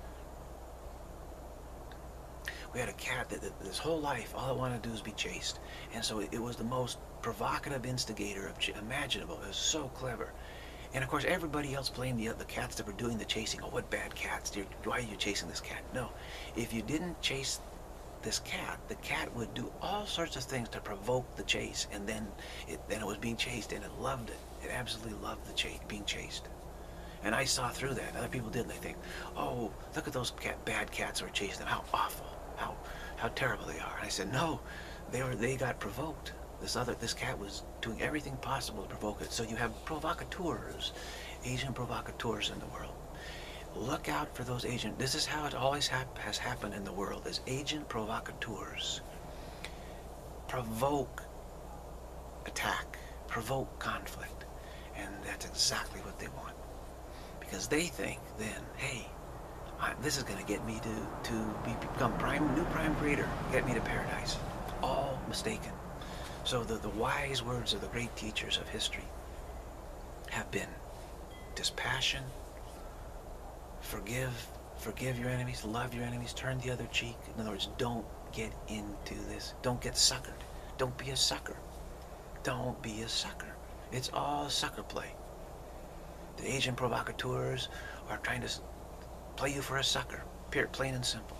Speaker 1: We had a cat that, that this whole life, all it wanted to do was be chased. And so it, it was the most provocative instigator of ch imaginable. It was so clever. And of course, everybody else blamed the, the cats that were doing the chasing. Oh, what bad cats. You're, why are you chasing this cat? No. If you didn't chase this cat, the cat would do all sorts of things to provoke the chase. And then it, then it was being chased, and it loved it. It absolutely loved the chase, being chased. And I saw through that. Other people didn't. They think, oh, look at those cat, bad cats who are chasing them. How awful. How, how terrible they are. And I said, no, they, were, they got provoked. This other, this cat was doing everything possible to provoke it. So you have provocateurs, Asian provocateurs in the world. Look out for those Asian. This is how it always hap has happened in the world, is agent provocateurs. Provoke attack, provoke conflict. And that's exactly what they want. Because they think then, hey, I, this is going to get me to, to be, become prime, new prime creator, get me to paradise. All mistaken. So the, the wise words of the great teachers of history have been dispassion, forgive, forgive your enemies, love your enemies, turn the other cheek. In other words, don't get into this. Don't get suckered. Don't be a sucker. Don't be a sucker. It's all sucker play. The Asian provocateurs are trying to play you for a sucker. Period, plain and simple.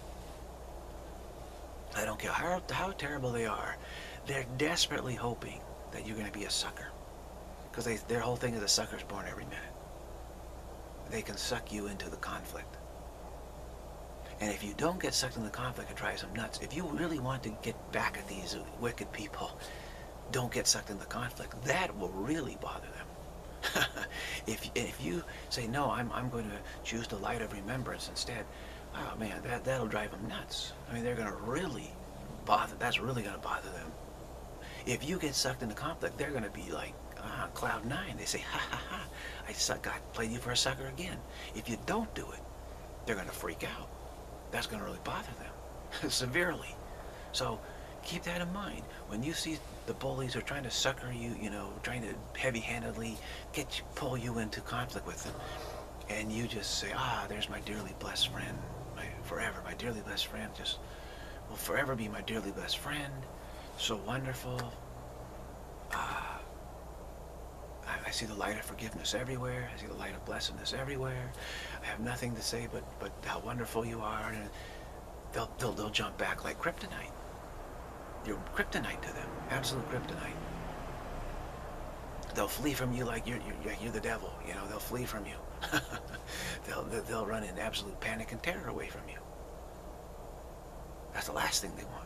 Speaker 1: I don't care how, how terrible they are. They're desperately hoping that you're going to be a sucker. Because they, their whole thing is a sucker's born every minute. They can suck you into the conflict. And if you don't get sucked into the conflict, it drives them nuts. If you really want to get back at these wicked people, don't get sucked into the conflict. That will really bother them. if, if you say, no, I'm, I'm going to choose the light of remembrance instead, oh man, that, that'll drive them nuts. I mean, they're going to really bother, that's really going to bother them. If you get sucked into conflict, they're going to be like, ah, cloud nine. They say, ha ha ha, I suck, God played you for a sucker again. If you don't do it, they're going to freak out. That's going to really bother them severely. So keep that in mind. When you see the bullies are trying to sucker you, you know, trying to heavy-handedly get you, pull you into conflict with them, and you just say, ah, there's my dearly blessed friend, my forever, my dearly blessed friend, just will forever be my dearly blessed friend, so wonderful. Ah, I, I see the light of forgiveness everywhere. I see the light of blessedness everywhere. I have nothing to say but but how wonderful you are. And they'll they'll they'll jump back like kryptonite. You're kryptonite to them, absolute kryptonite. They'll flee from you like you're you're, you're the devil. You know, they'll flee from you. they'll they'll run in absolute panic and terror away from you. That's the last thing they want.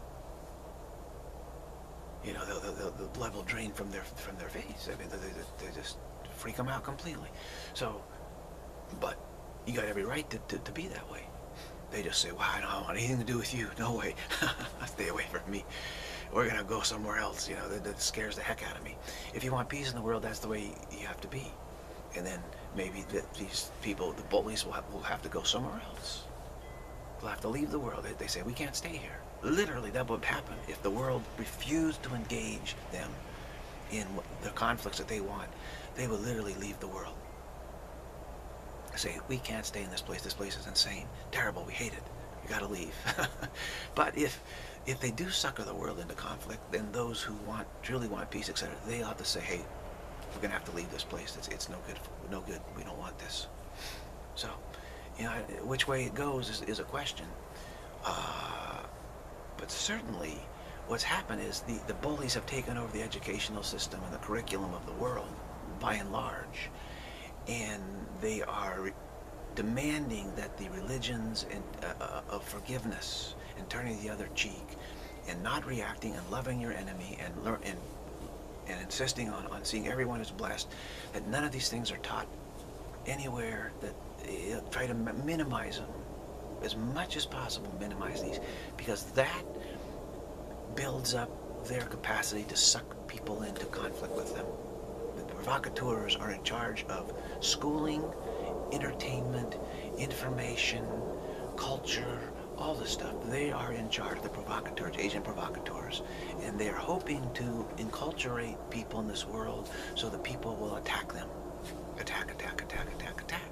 Speaker 1: You know, the, the, the blood will drain from their from their face. I mean, they, they, they just freak them out completely. So, but you got every right to, to, to be that way. They just say, well, I don't want anything to do with you. No way. Stay away from me. we're going to go somewhere else. You know, that, that scares the heck out of me. If you want peace in the world, that's the way you have to be. And then maybe the, these people, the bullies, will have, will have to go somewhere else. They'll have to leave the world. They, they say, we can't stay here. Literally, that would happen if the world refused to engage them in the conflicts that they want. They would literally leave the world. Say, we can't stay in this place. This place is insane. Terrible. We hate it. You got to leave. But if if they do sucker the world into conflict, then those who want truly want peace, et cetera, they'll have to say, hey, we're going to have to leave this place. It's, it's no good. No good. We don't want this. So, you know, which way it goes is, is a question. Uh, but certainly, what's happened is the, the bullies have taken over the educational system and the curriculum of the world, by and large. And they are demanding that the religions and, uh, of forgiveness and turning the other cheek and not reacting and loving your enemy and learn and, and insisting on, on seeing everyone as blessed, that none of these things are taught anywhere, that uh, try to minimize them as much as possible, minimize these, because that builds up their capacity to suck people into conflict with them. The provocateurs are in charge of schooling, entertainment, information, culture, all this stuff. They are in charge of the provocateurs, agent provocateurs, and they are hoping to enculturate people in this world so that people will attack them. Attack, attack, attack, attack, attack.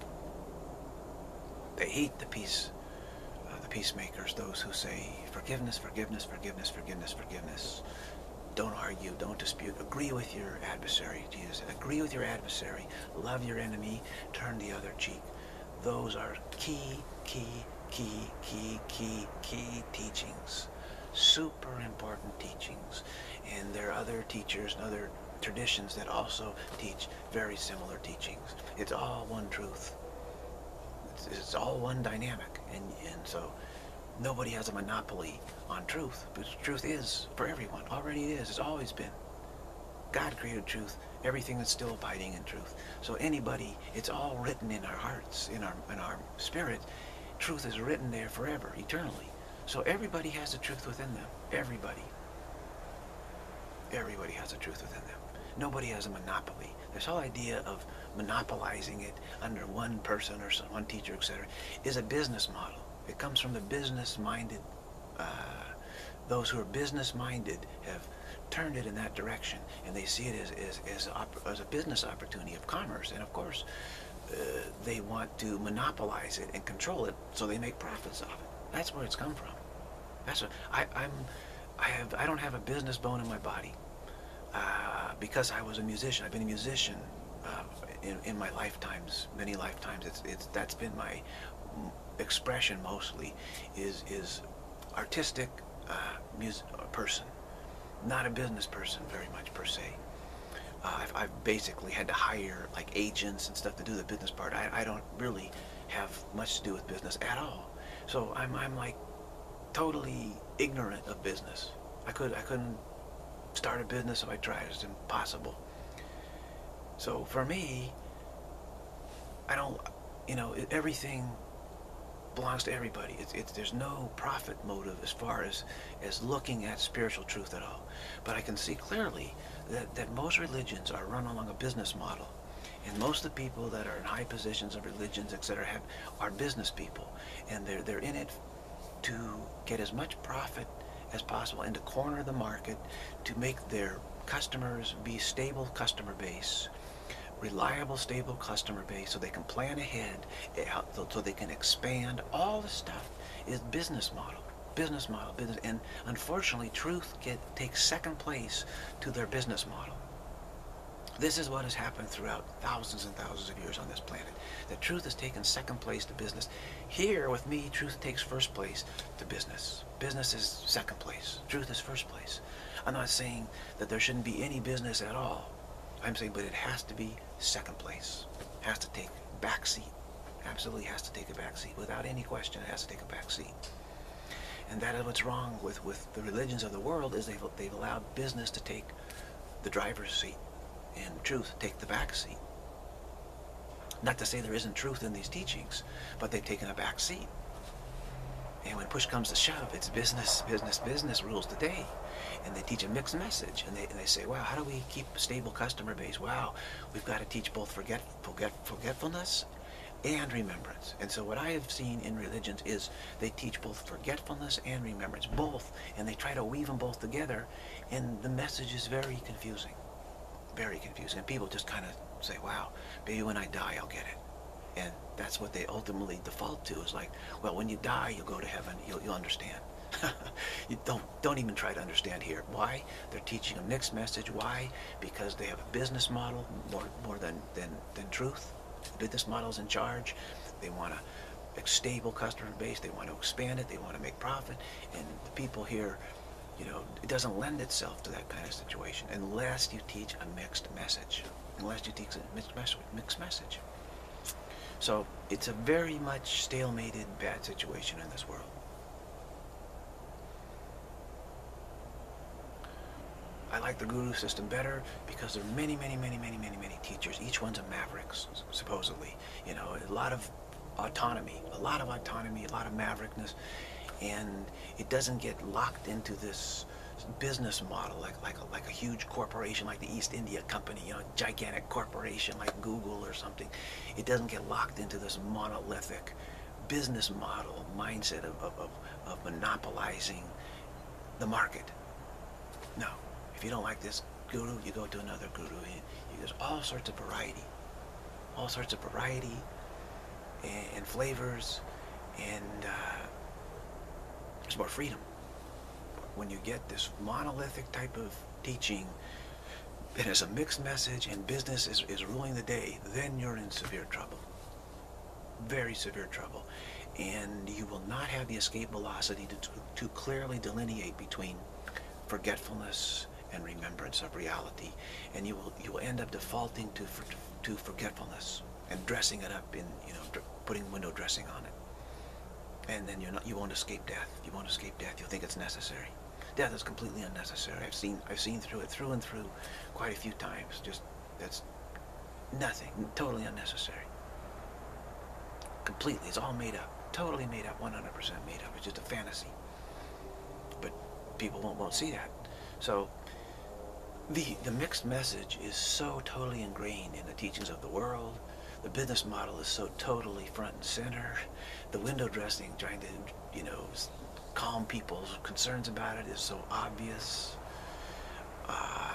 Speaker 1: They hate the peace, uh, the peacemakers, those who say forgiveness, forgiveness, forgiveness, forgiveness, forgiveness. Don't argue, don't dispute, agree with your adversary, Jesus. Agree with your adversary, love your enemy, turn the other cheek. Those are key, key, key, key, key, key teachings. Super important teachings. And there are other teachers and other traditions that also teach very similar teachings. It's all one truth. It's, it's all one dynamic. And, and so nobody has a monopoly on truth, but truth is for everyone. Already it is. It's always been. God created truth. Everything is still abiding in truth. So anybody, it's all written in our hearts, in our in our spirit. Truth is written there forever, eternally. So everybody has the truth within them. Everybody. Everybody has the truth within them. Nobody has a monopoly. This whole idea of monopolizing it under one person or some, one teacher, et cetera, is a business model. It comes from the business-minded. Uh, those who are business-minded have turned it in that direction, and they see it as, as, as, op as a business opportunity of commerce. And of course, uh, they want to monopolize it and control it, so they make profits off it. That's where it's come from. That's what I, I'm. I have. I don't have a business bone in my body uh, because I was a musician. I've been a musician uh, in, in my lifetimes, many lifetimes. It's it's that's been my expression mostly. Is is artistic uh, music person, not a business person very much per se. Uh, I've, I've basically had to hire like agents and stuff to do the business part. I, I don't really have much to do with business at all. So I'm I'm like totally ignorant of business. I could I couldn't start a business if I tried. It's impossible. So for me, I don't, you know, everything belongs to everybody. It's, it's there's no profit motive as far as as looking at spiritual truth at all. But I can see clearly that that most religions are run along a business model, and most of the people that are in high positions of religions, et cetera, have are business people, and they're they're in it to get as much profit as possible and to corner the market, to make their customers be stable customer base, reliable, stable customer base, so they can plan ahead, so they can expand. All the stuff is business model, business model, business, and unfortunately, truth get takes second place to their business model. This is what has happened throughout thousands and thousands of years on this planet. The truth has taken second place to business. Here, with me, truth takes first place to business. Business is second place. Truth is first place. I'm not saying that there shouldn't be any business at all. I'm saying, but it has to be second place. It has to take back seat. Absolutely has to take a back seat. Without any question, it has to take a back seat. And that is what's wrong with, with the religions of the world, is they've, they've allowed business to take the driver's seat and truth take the back seat. Not to say there isn't truth in these teachings, but they've taken a back seat. And when push comes to shove, it's business, business, business rules the day. And they teach a mixed message. And they, and they say, wow, how do we keep a stable customer base? Wow, we've got to teach both forget, forget, forgetfulness and remembrance. And so what I have seen in religions is they teach both forgetfulness and remembrance, both. And they try to weave them both together. And the message is very confusing. Very confusing. And people just kind of say, wow, maybe when I die, I'll get it. And that's what they ultimately default to, is like, well, when you die, you'll go to heaven, you'll, you'll understand. You don't, don't even try to understand here. Why? They're teaching a mixed message. Why? Because they have a business model more, more than, than, than truth. The business model is in charge. They want a stable customer base. They want to expand it. They want to make profit. And the people here, you know, it doesn't lend itself to that kind of situation unless you teach a mixed message. Unless you teach a mixed message. Mixed message. So it's a very much stalemated, bad situation in this world. I like the guru system better because there are many, many, many, many, many, many teachers. Each one's a maverick, supposedly. You know, a lot of autonomy, a lot of autonomy, a lot of maverickness, and it doesn't get locked into this business model like like a, like a huge corporation like the East India Company, you know, gigantic corporation like Google or something. It doesn't get locked into this monolithic business model mindset of, of, of, of monopolizing the market. No. If you don't like this guru, you go to another guru. You, you, there's all sorts of variety. All sorts of variety and, and flavors, and uh, there's more freedom. When you get this monolithic type of teaching that has a mixed message and business is, is ruling the day, then you're in severe trouble. Very severe trouble. And you will not have the escape velocity to, to, to clearly delineate between forgetfulness and remembrance of reality. And you will you will end up defaulting to for, to forgetfulness and dressing it up in, you know, putting window dressing on it. And then you're not you won't escape death. You won't escape death. You'll think it's necessary. Death is completely unnecessary. I've seen I've seen through it through and through quite a few times. Just that's nothing. Totally unnecessary. Completely. It's all made up. Totally made up. one hundred percent made up. It's just a fantasy. But people won't won't see that. So the the mixed message is so totally ingrained in the teachings of the world. The business model is so totally front and center. The window dressing, trying to, you know, calm people's concerns about it, is so obvious. Uh,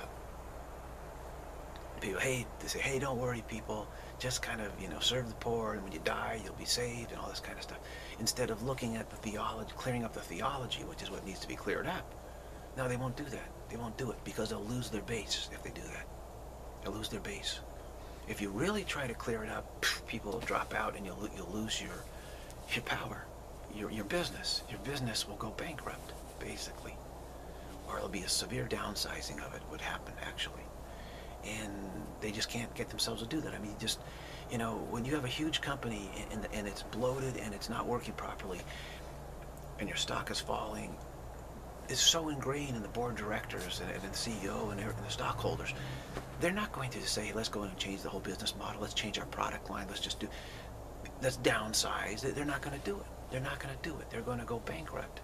Speaker 1: people, hey, they say, hey, don't worry, people. Just kind of, you know, serve the poor, and when you die, you'll be saved, and all this kind of stuff. Instead of looking at the theology, clearing up the theology, which is what needs to be cleared up. No, they won't do that. They won't do it because they'll lose their base if they do that. They'll lose their base. If you really try to clear it up, people will drop out, and you'll you'll lose your your power, your your business. Your business will go bankrupt, basically, or it'll be a severe downsizing of it. Would happen actually, and they just can't get themselves to do that. I mean, just you know, when you have a huge company and and it's bloated and it's not working properly, and your stock is falling, is so ingrained in the board of directors and, and the C E O and, and the stockholders, they're not going to say, let's go in and change the whole business model, let's change our product line, let's just do, let's downsize. They're not going to do it. They're not going to do it. They're going to go bankrupt.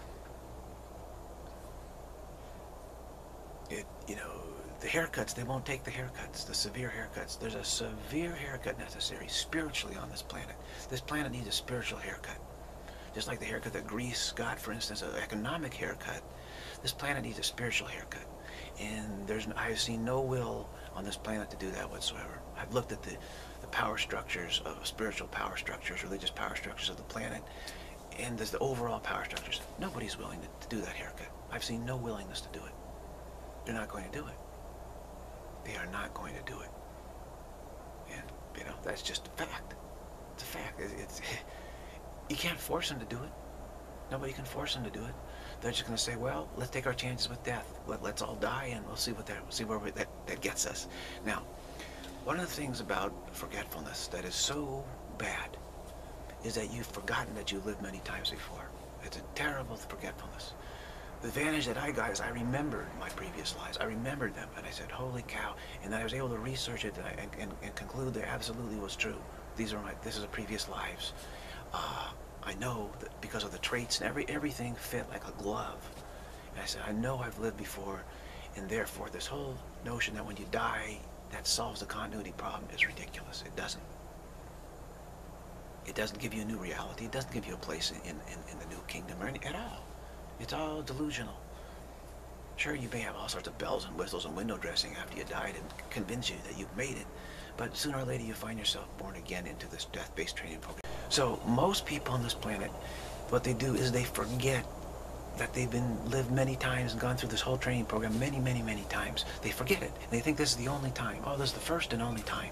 Speaker 1: It, you know, the haircuts, they won't take the haircuts, the severe haircuts. There's a severe haircut necessary spiritually on this planet. This planet needs a spiritual haircut. Just like the haircut that Greece got, for instance, an economic haircut, this planet needs a spiritual haircut. And there's, I've seen no will on this planet to do that whatsoever. I've looked at the, the power structures of spiritual power structures, religious power structures of the planet, and there's the overall power structures. Nobody's willing to, to do that haircut. I've seen no willingness to do it. They're not going to do it. They are not going to do it. And, you know, that's just a fact. It's a fact. It, it's... You can't force them to do it. Nobody can force them to do it. They're just going to say, well, let's take our chances with death. Let, let's all die, and we'll see what that, we'll see where we, that, that gets us. Now, one of the things about forgetfulness that is so bad is that you've forgotten that you lived many times before. It's a terrible forgetfulness. The advantage that I got is I remembered my previous lives. I remembered them, and I said, holy cow. And then I was able to research it and, and, and conclude that absolutely was true. These are my, this is the previous lives. Uh, I know that because of the traits and every everything fit like a glove. And I said, I know I've lived before, and therefore this whole notion that when you die, that solves the continuity problem is ridiculous. It doesn't. It doesn't give you a new reality. It doesn't give you a place in, in, in the new kingdom or any, at all. It's all delusional. Sure, you may have all sorts of bells and whistles and window dressing after you died and convince you that you've made it, but sooner or later you find yourself born again into this death-based training program. So most people on this planet, what they do is they forget that they've been lived many times and gone through this whole training program many, many, many times. They forget it. And they think this is the only time. Oh, this is the first and only time.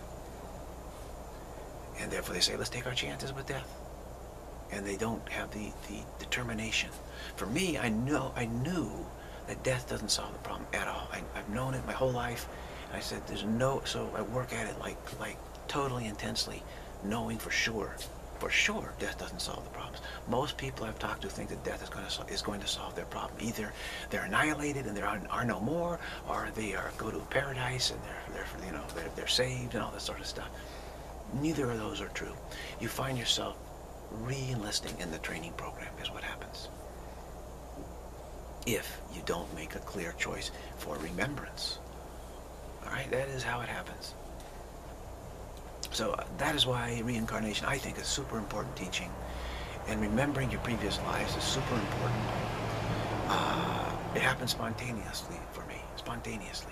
Speaker 1: And therefore they say, let's take our chances with death. And they don't have the, the determination. For me, I know, I knew that death doesn't solve the problem at all. I, I've known it my whole life. And I said, there's no, so I work at it like, like totally intensely, knowing for sure, for sure, death doesn't solve the problems. Most people I've talked to think that death is going to, is going to solve their problem. Either they're annihilated and there are, are no more, or they are go to paradise and they're, they're, you know, they're, they're saved and all that sort of stuff. Neither of those are true. You find yourself re-enlisting in the training program is what happens. If you don't make a clear choice for remembrance. All right, that is how it happens. So uh, that is why reincarnation, I think, is super important teaching. And remembering your previous lives is super important. Uh, it happens spontaneously for me, spontaneously.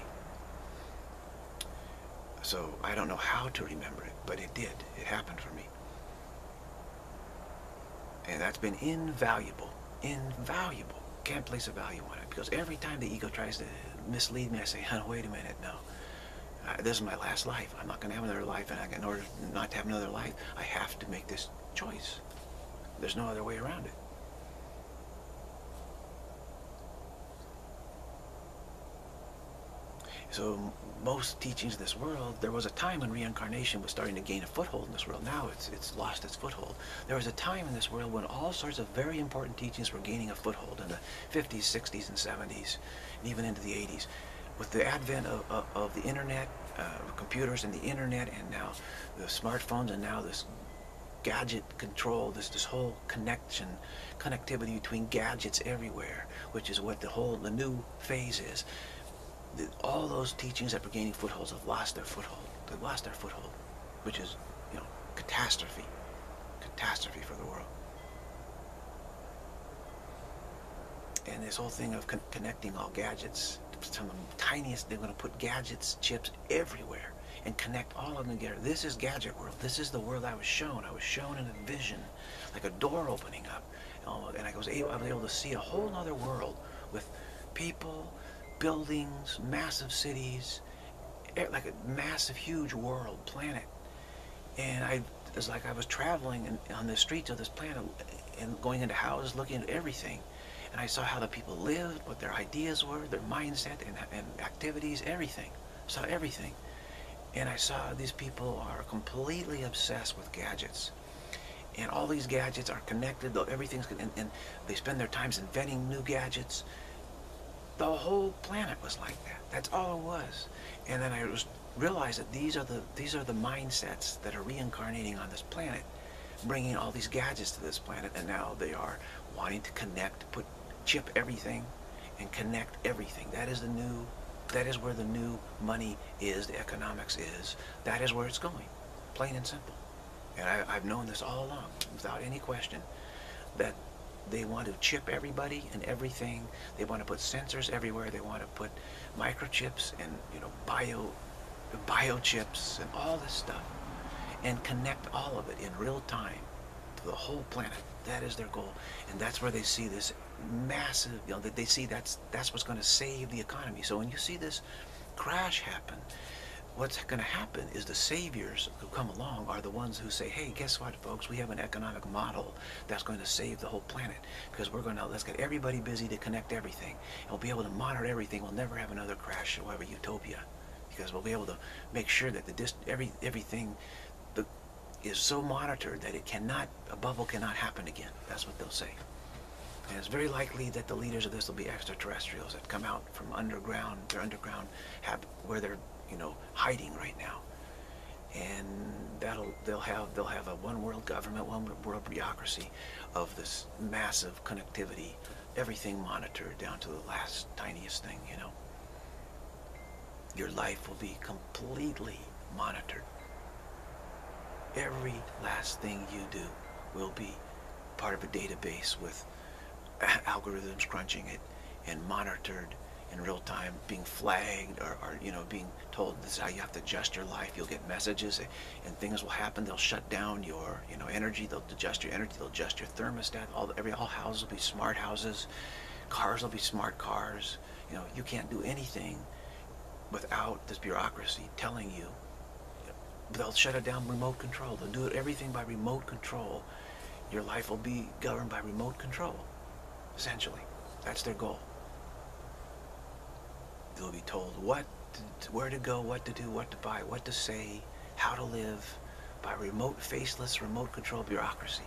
Speaker 1: So I don't know how to remember it, but it did. It happened for me. And that's been invaluable, invaluable. Can't place a value on it, because every time the ego tries to mislead me, I say, oh, wait a minute, no. Uh, this is my last life. I'm not going to have another life, and I, in order not to have another life, I have to make this choice. There's no other way around it. So most teachings of this world, there was a time when reincarnation was starting to gain a foothold in this world. Now it's, it's lost its foothold. There was a time in this world when all sorts of very important teachings were gaining a foothold in the fifties, sixties, and seventies, and even into the eighties. With the advent of, of, of the internet, uh, computers and the internet, and now the smartphones, and now this gadget control, this, this whole connection, connectivity between gadgets everywhere, which is what the whole, the new phase is. The, all those teachings that were gaining footholds have lost their foothold. They've lost their foothold, which is, you know, catastrophe. Catastrophe for the world. And this whole thing of con connecting all gadgets, from the tiniest, they're going to put gadgets, chips everywhere, and connect all of them together. This is gadget world. This is the world I was shown. I was shown in a vision, like a door opening up, and I was able, I was able to see a whole other world with people, buildings, massive cities, like a massive, huge world, planet. And I, it was like I was traveling in, on the streets of this planet and going into houses, looking at everything. And I saw how the people lived, what their ideas were, their mindset and, and activities, everything. Saw everything. And I saw these people are completely obsessed with gadgets. And all these gadgets are connected, everything's, and, and they spend their times inventing new gadgets. The whole planet was like that. That's all it was. And then I was realized that these are the these are the mindsets that are reincarnating on this planet, bringing all these gadgets to this planet, and now they are wanting to connect, put, chip everything, and connect everything. That is the new. That is where the new money is. The economics is. That is where it's going, plain and simple. And I, I've known this all along, without any question, that they want to chip everybody and everything. They want to put sensors everywhere. They want to put microchips and, you know, bio, biochips and all this stuff, and connect all of it in real time to the whole planet. That is their goal, and that's where they see this massive. You know, that they see that's that's what's going to save the economy. So when you see this crash happen, what's going to happen is the saviors who come along are the ones who say, hey, guess what, folks, we have an economic model that's going to save the whole planet, because we're going to, let's get everybody busy to connect everything, and we'll be able to monitor everything. We'll never have another crash or whatever utopia, because we'll be able to make sure that the dist every everything the, is so monitored that it cannot, a bubble cannot happen again. That's what they'll say. And it's very likely that the leaders of this will be extraterrestrials that come out from underground, their underground, have, where they're, you know, hiding right now. And that'll they'll have they'll have a one world government, one world bureaucracy of this massive connectivity, everything monitored down to the last tiniest thing, you know. Your life will be completely monitored. Every last thing you do will be part of a database with algorithms crunching it and monitored in real time, being flagged, or, or you know, being told this is how you have to adjust your life. You'll get messages and things will happen. They'll shut down your, you know, energy. They'll adjust your energy. They'll adjust your thermostat. All every all houses will be smart houses. Cars will be smart cars. You know, you can't do anything without this bureaucracy telling you. They'll shut it down, remote control. They'll do it, everything by remote control. Your life will be governed by remote control, essentially. That's their goal. You'll be told what, to, where to go, what to do, what to buy, what to say, how to live, by remote, faceless, remote control bureaucracy.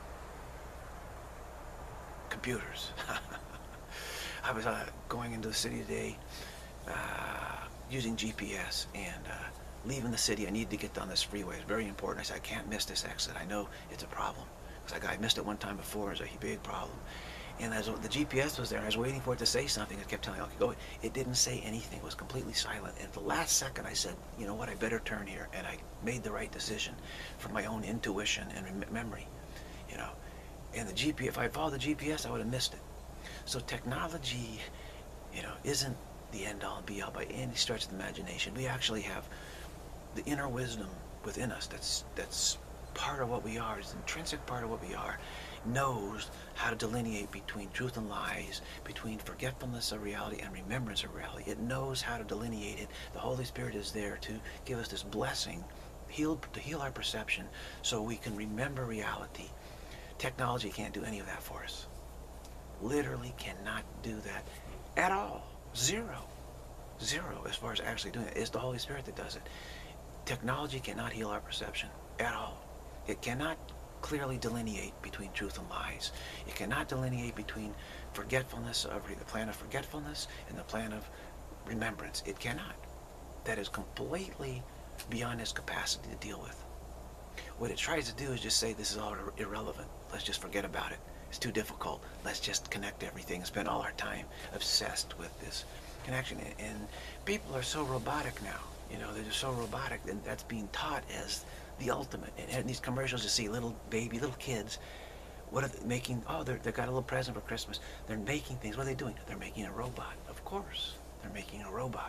Speaker 1: Computers. I was uh, going into the city today uh, using G P S and uh, leaving the city. I needed to get down this freeway. It's very important. I said, I can't miss this exit. I know it's a problem. Because I missed it one time before. It's a big problem. And as the G P S was there, I was waiting for it to say something. It kept telling me, okay, go. It didn't say anything. It was completely silent. And at the last second, I said, you know what, I better turn here. And I made the right decision from my own intuition and memory, you know. And the G P S, if I had followed the G P S, I would have missed it. So technology, you know, isn't the end-all and be-all by any stretch of the imagination. We actually have the inner wisdom within us that's that's part of what we are, is an intrinsic part of what we are, knows how to delineate between truth and lies, between forgetfulness of reality and remembrance of reality. It knows how to delineate it. The Holy Spirit is there to give us this blessing, heal, to heal our perception so we can remember reality. Technology can't do any of that for us. Literally cannot do that at all. Zero. Zero as far as actually doing it. It's the Holy Spirit that does it. Technology cannot heal our perception at all. It cannot clearly delineate between truth and lies. It cannot delineate between forgetfulness of the plan of forgetfulness and the plan of remembrance. It cannot. That is completely beyond its capacity to deal with. What it tries to do is just say this is all irrelevant. Let's just forget about it. It's too difficult. Let's just connect everything and spend all our time obsessed with this connection. And people are so robotic now. You know, they're just so robotic, and that's being taught as the ultimate. And in these commercials, you see little baby, little kids, what are they making? Oh, they're, they've got a little present for Christmas. They're making things. What are they doing? They're making a robot. Of course, they're making a robot.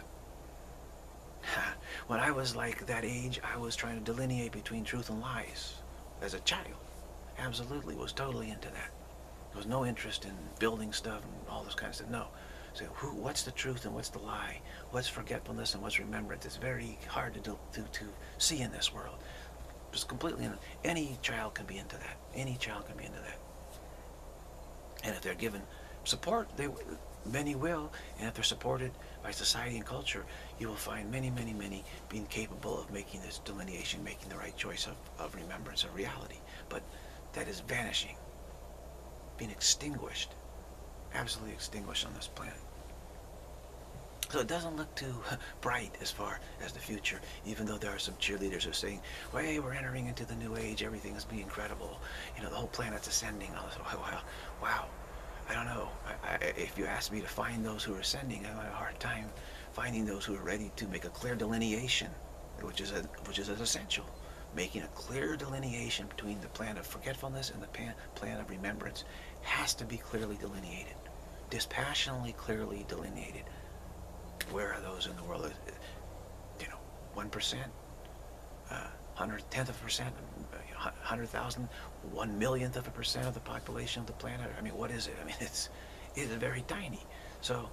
Speaker 1: When I was like that age, I was trying to delineate between truth and lies as a child. Absolutely, was totally into that. There was no interest in building stuff and all this kind of stuff. No. So who, what's the truth and what's the lie? What's forgetfulness and what's remembrance? It's very hard to, do, to, to see in this world. Just completely, any child can be into that. Any child can be into that. And if they're given support, they, many will. And if they're supported by society and culture, you will find many, many, many being capable of making this delineation, making the right choice of, of remembrance of reality. But that is vanishing, being extinguished. Absolutely extinguished on this planet. So it doesn't look too bright as far as the future, even though there are some cheerleaders who are saying, well, hey, we're entering into the new age, everything is being incredible, you know, the whole planet's ascending. All this. Wow, wow, I don't know. I, I, if you ask me to find those who are ascending, I have a hard time finding those who are ready to make a clear delineation, which is, a, which is essential. Making a clear delineation between the plan of forgetfulness and the plan, plan of remembrance has to be clearly delineated. Dispassionately clearly delineated. Where are those in the world? You know, one percent, uh, hundred tenth of a percent, hundred thousand, one millionth of a percent of the population of the planet. I mean, what is it? I mean, it's it's very tiny. So,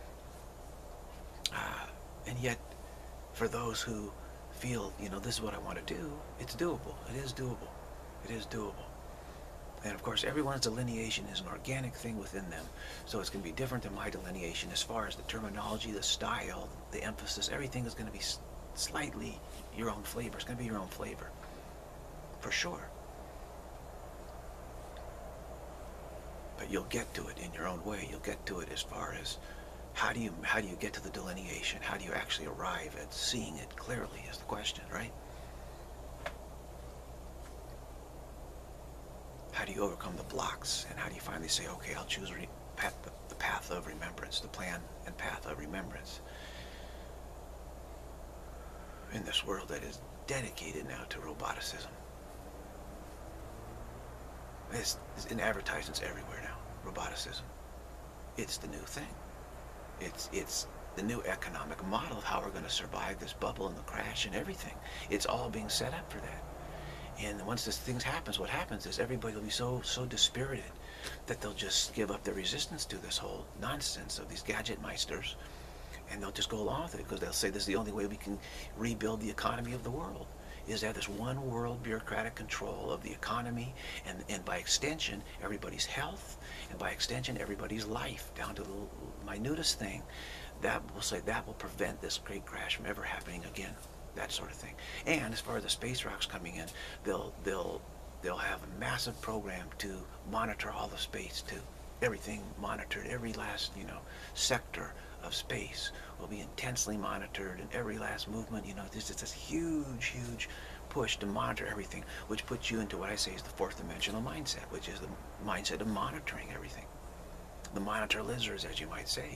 Speaker 1: uh, and yet, for those who feel, you know, this is what I want to do, it's doable. It is doable. It is doable. And of course, everyone's delineation is an organic thing within them. So it's going to be different than my delineation as far as the terminology, the style, the emphasis. Everything is going to be slightly your own flavor. It's going to be your own flavor. For sure. But you'll get to it in your own way. You'll get to it as far as how do you, how do you get to the delineation? How do you actually arrive at seeing it clearly is the question, right? how do you overcome the blocks, and how do you finally say, okay, I'll choose re path, the, the path of remembrance, the plan and path of remembrance, in this world that is dedicated now to roboticism. It's, it's in advertisements everywhere now. Roboticism. It's the new thing. It's it's the new economic model of how we're going to survive this bubble and the crash and everything. It's all being set up for that. And once this thing happens, what happens is everybody will be so so dispirited that they'll just give up their resistance to this whole nonsense of these gadget meisters, and they'll just go along with it because they'll say this is the only way we can rebuild the economy of the world, is to have this one world bureaucratic control of the economy, and, and by extension everybody's health, and by extension everybody's life, down to the minutest thing. That will say that will prevent this great crash from ever happening again, that sort of thing. And as far as the space rocks coming in, they'll they'll they'll have a massive program to monitor all the space too. Everything monitored, every last, you know, sector of space will be intensely monitored, and every last movement, you know, there's just this huge, huge push to monitor everything, which puts you into what I say is the fourth dimensional mindset, which is the mindset of monitoring everything. The monitor lizards, as you might say.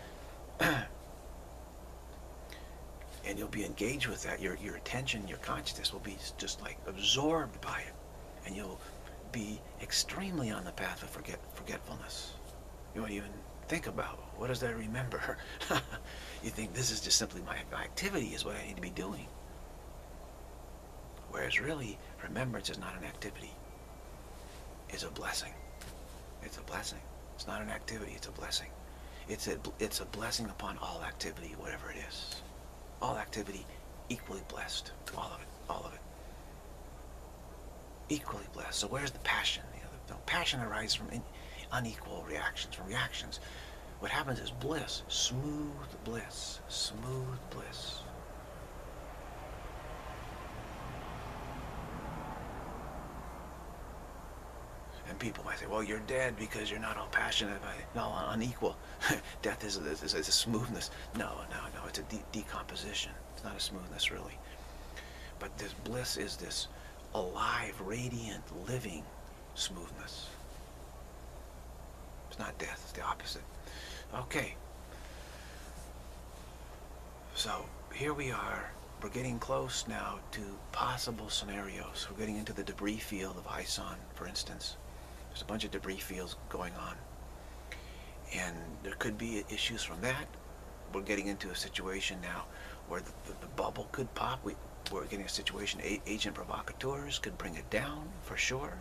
Speaker 1: And you'll be engaged with that. Your, your attention, your consciousness will be just like absorbed by it. And you'll be extremely on the path of forget, forgetfulness. You won't even think about, what does that remember? You think this is just simply my, my activity is what I need to be doing. Whereas really, remembrance is not an activity. It's a blessing. It's a blessing. It's not an activity, it's a blessing. It's a, it's a blessing upon all activity, whatever it is. All activity equally blessed. All of it. All of it. Equally blessed. So where's the passion? You know, the, the passion arises from in, unequal reactions, from reactions. What happens is bliss. Smooth bliss. Smooth bliss. And people might say, well, you're dead because you're not all passionate about it. No, unequal. Death is a, is, a, is a smoothness. No, no, no. It's a de decomposition. It's not a smoothness, really. But this bliss is this alive, radiant, living smoothness. It's not death. It's the opposite. Okay. So here we are. We're getting close now to possible scenarios. We're getting into the debris field of ISON, for instance. There's a bunch of debris fields going on, and there could be issues from that. We're getting into a situation now where the, the, the bubble could pop. We, we're getting a situation, a, agent provocateurs could bring it down, for sure.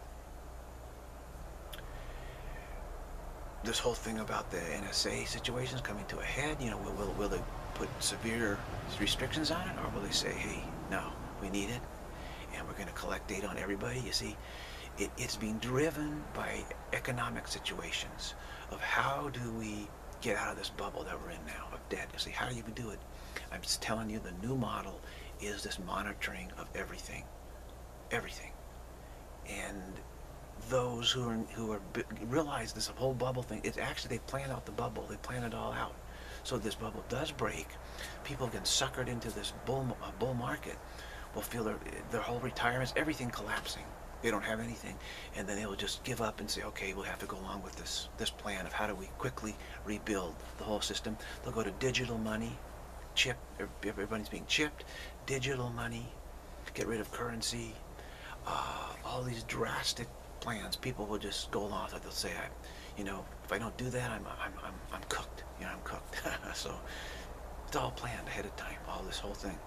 Speaker 1: This whole thing about the N S A situations coming to a head, you know, will, will, will they put severe restrictions on it, or will they say, hey, no, we need it, and we're going to collect data on everybody? You see, it, it's being driven by economic situations of how do we get out of this bubble that we're in now of debt. You see, how do you do it? I'm just telling you, the new model is this monitoring of everything, everything, and those who are who are realize this whole bubble thing. It's actually, they plan out the bubble. They plan it all out. So this bubble does break. People get suckered into this bull uh, bull market. Will feel their their whole retirements, everything collapsing. They don't have anything, and then they will just give up and say, okay, we'll have to go along with this this plan of how do we quickly rebuild the whole system. They'll go to digital money, chip. Everybody's being chipped. Digital money. Get rid of currency. Uh, all these drastic plans. People will just go along with it. They'll say, I, you know, if I don't do that, I'm I'm I'm I'm cooked. You know, I'm cooked. So it's all planned ahead of time. All this whole thing.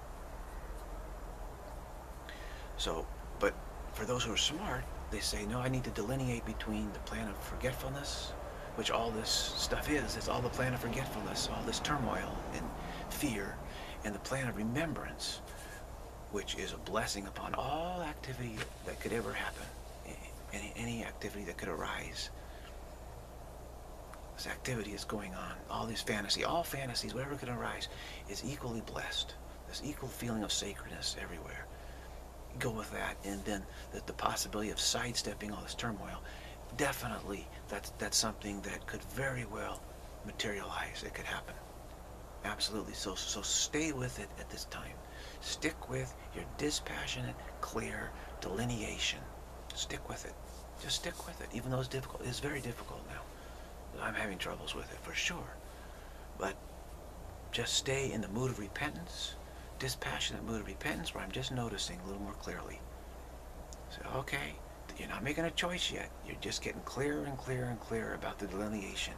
Speaker 1: So, but for those who are smart, they say, no, I need to delineate between the plan of forgetfulness, which all this stuff is. It's all the plan of forgetfulness, all this turmoil and fear, and the plan of remembrance, which is a blessing upon all activity that could ever happen. Any, any activity that could arise. This activity is going on. All these fantasy, all fantasies, whatever could arise, is equally blessed. This equal feeling of sacredness everywhere. Go with that, and then the, the possibility of sidestepping all this turmoil. Definitely, that's that's something that could very well materialize. It could happen. Absolutely. So so stay with it at this time. Stick with your dispassionate, clear delineation. Stick with it. Just stick with it, even though it's difficult. It's very difficult now. I'm having troubles with it, for sure. But just stay in the mood of repentance, dispassionate mood of repentance, where I'm just noticing a little more clearly. So, okay, you're not making a choice yet. You're just getting clearer and clearer and clearer about the delineation.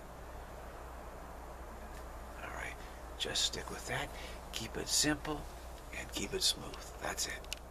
Speaker 1: All right, just stick with that. Keep it simple and keep it smooth. That's it.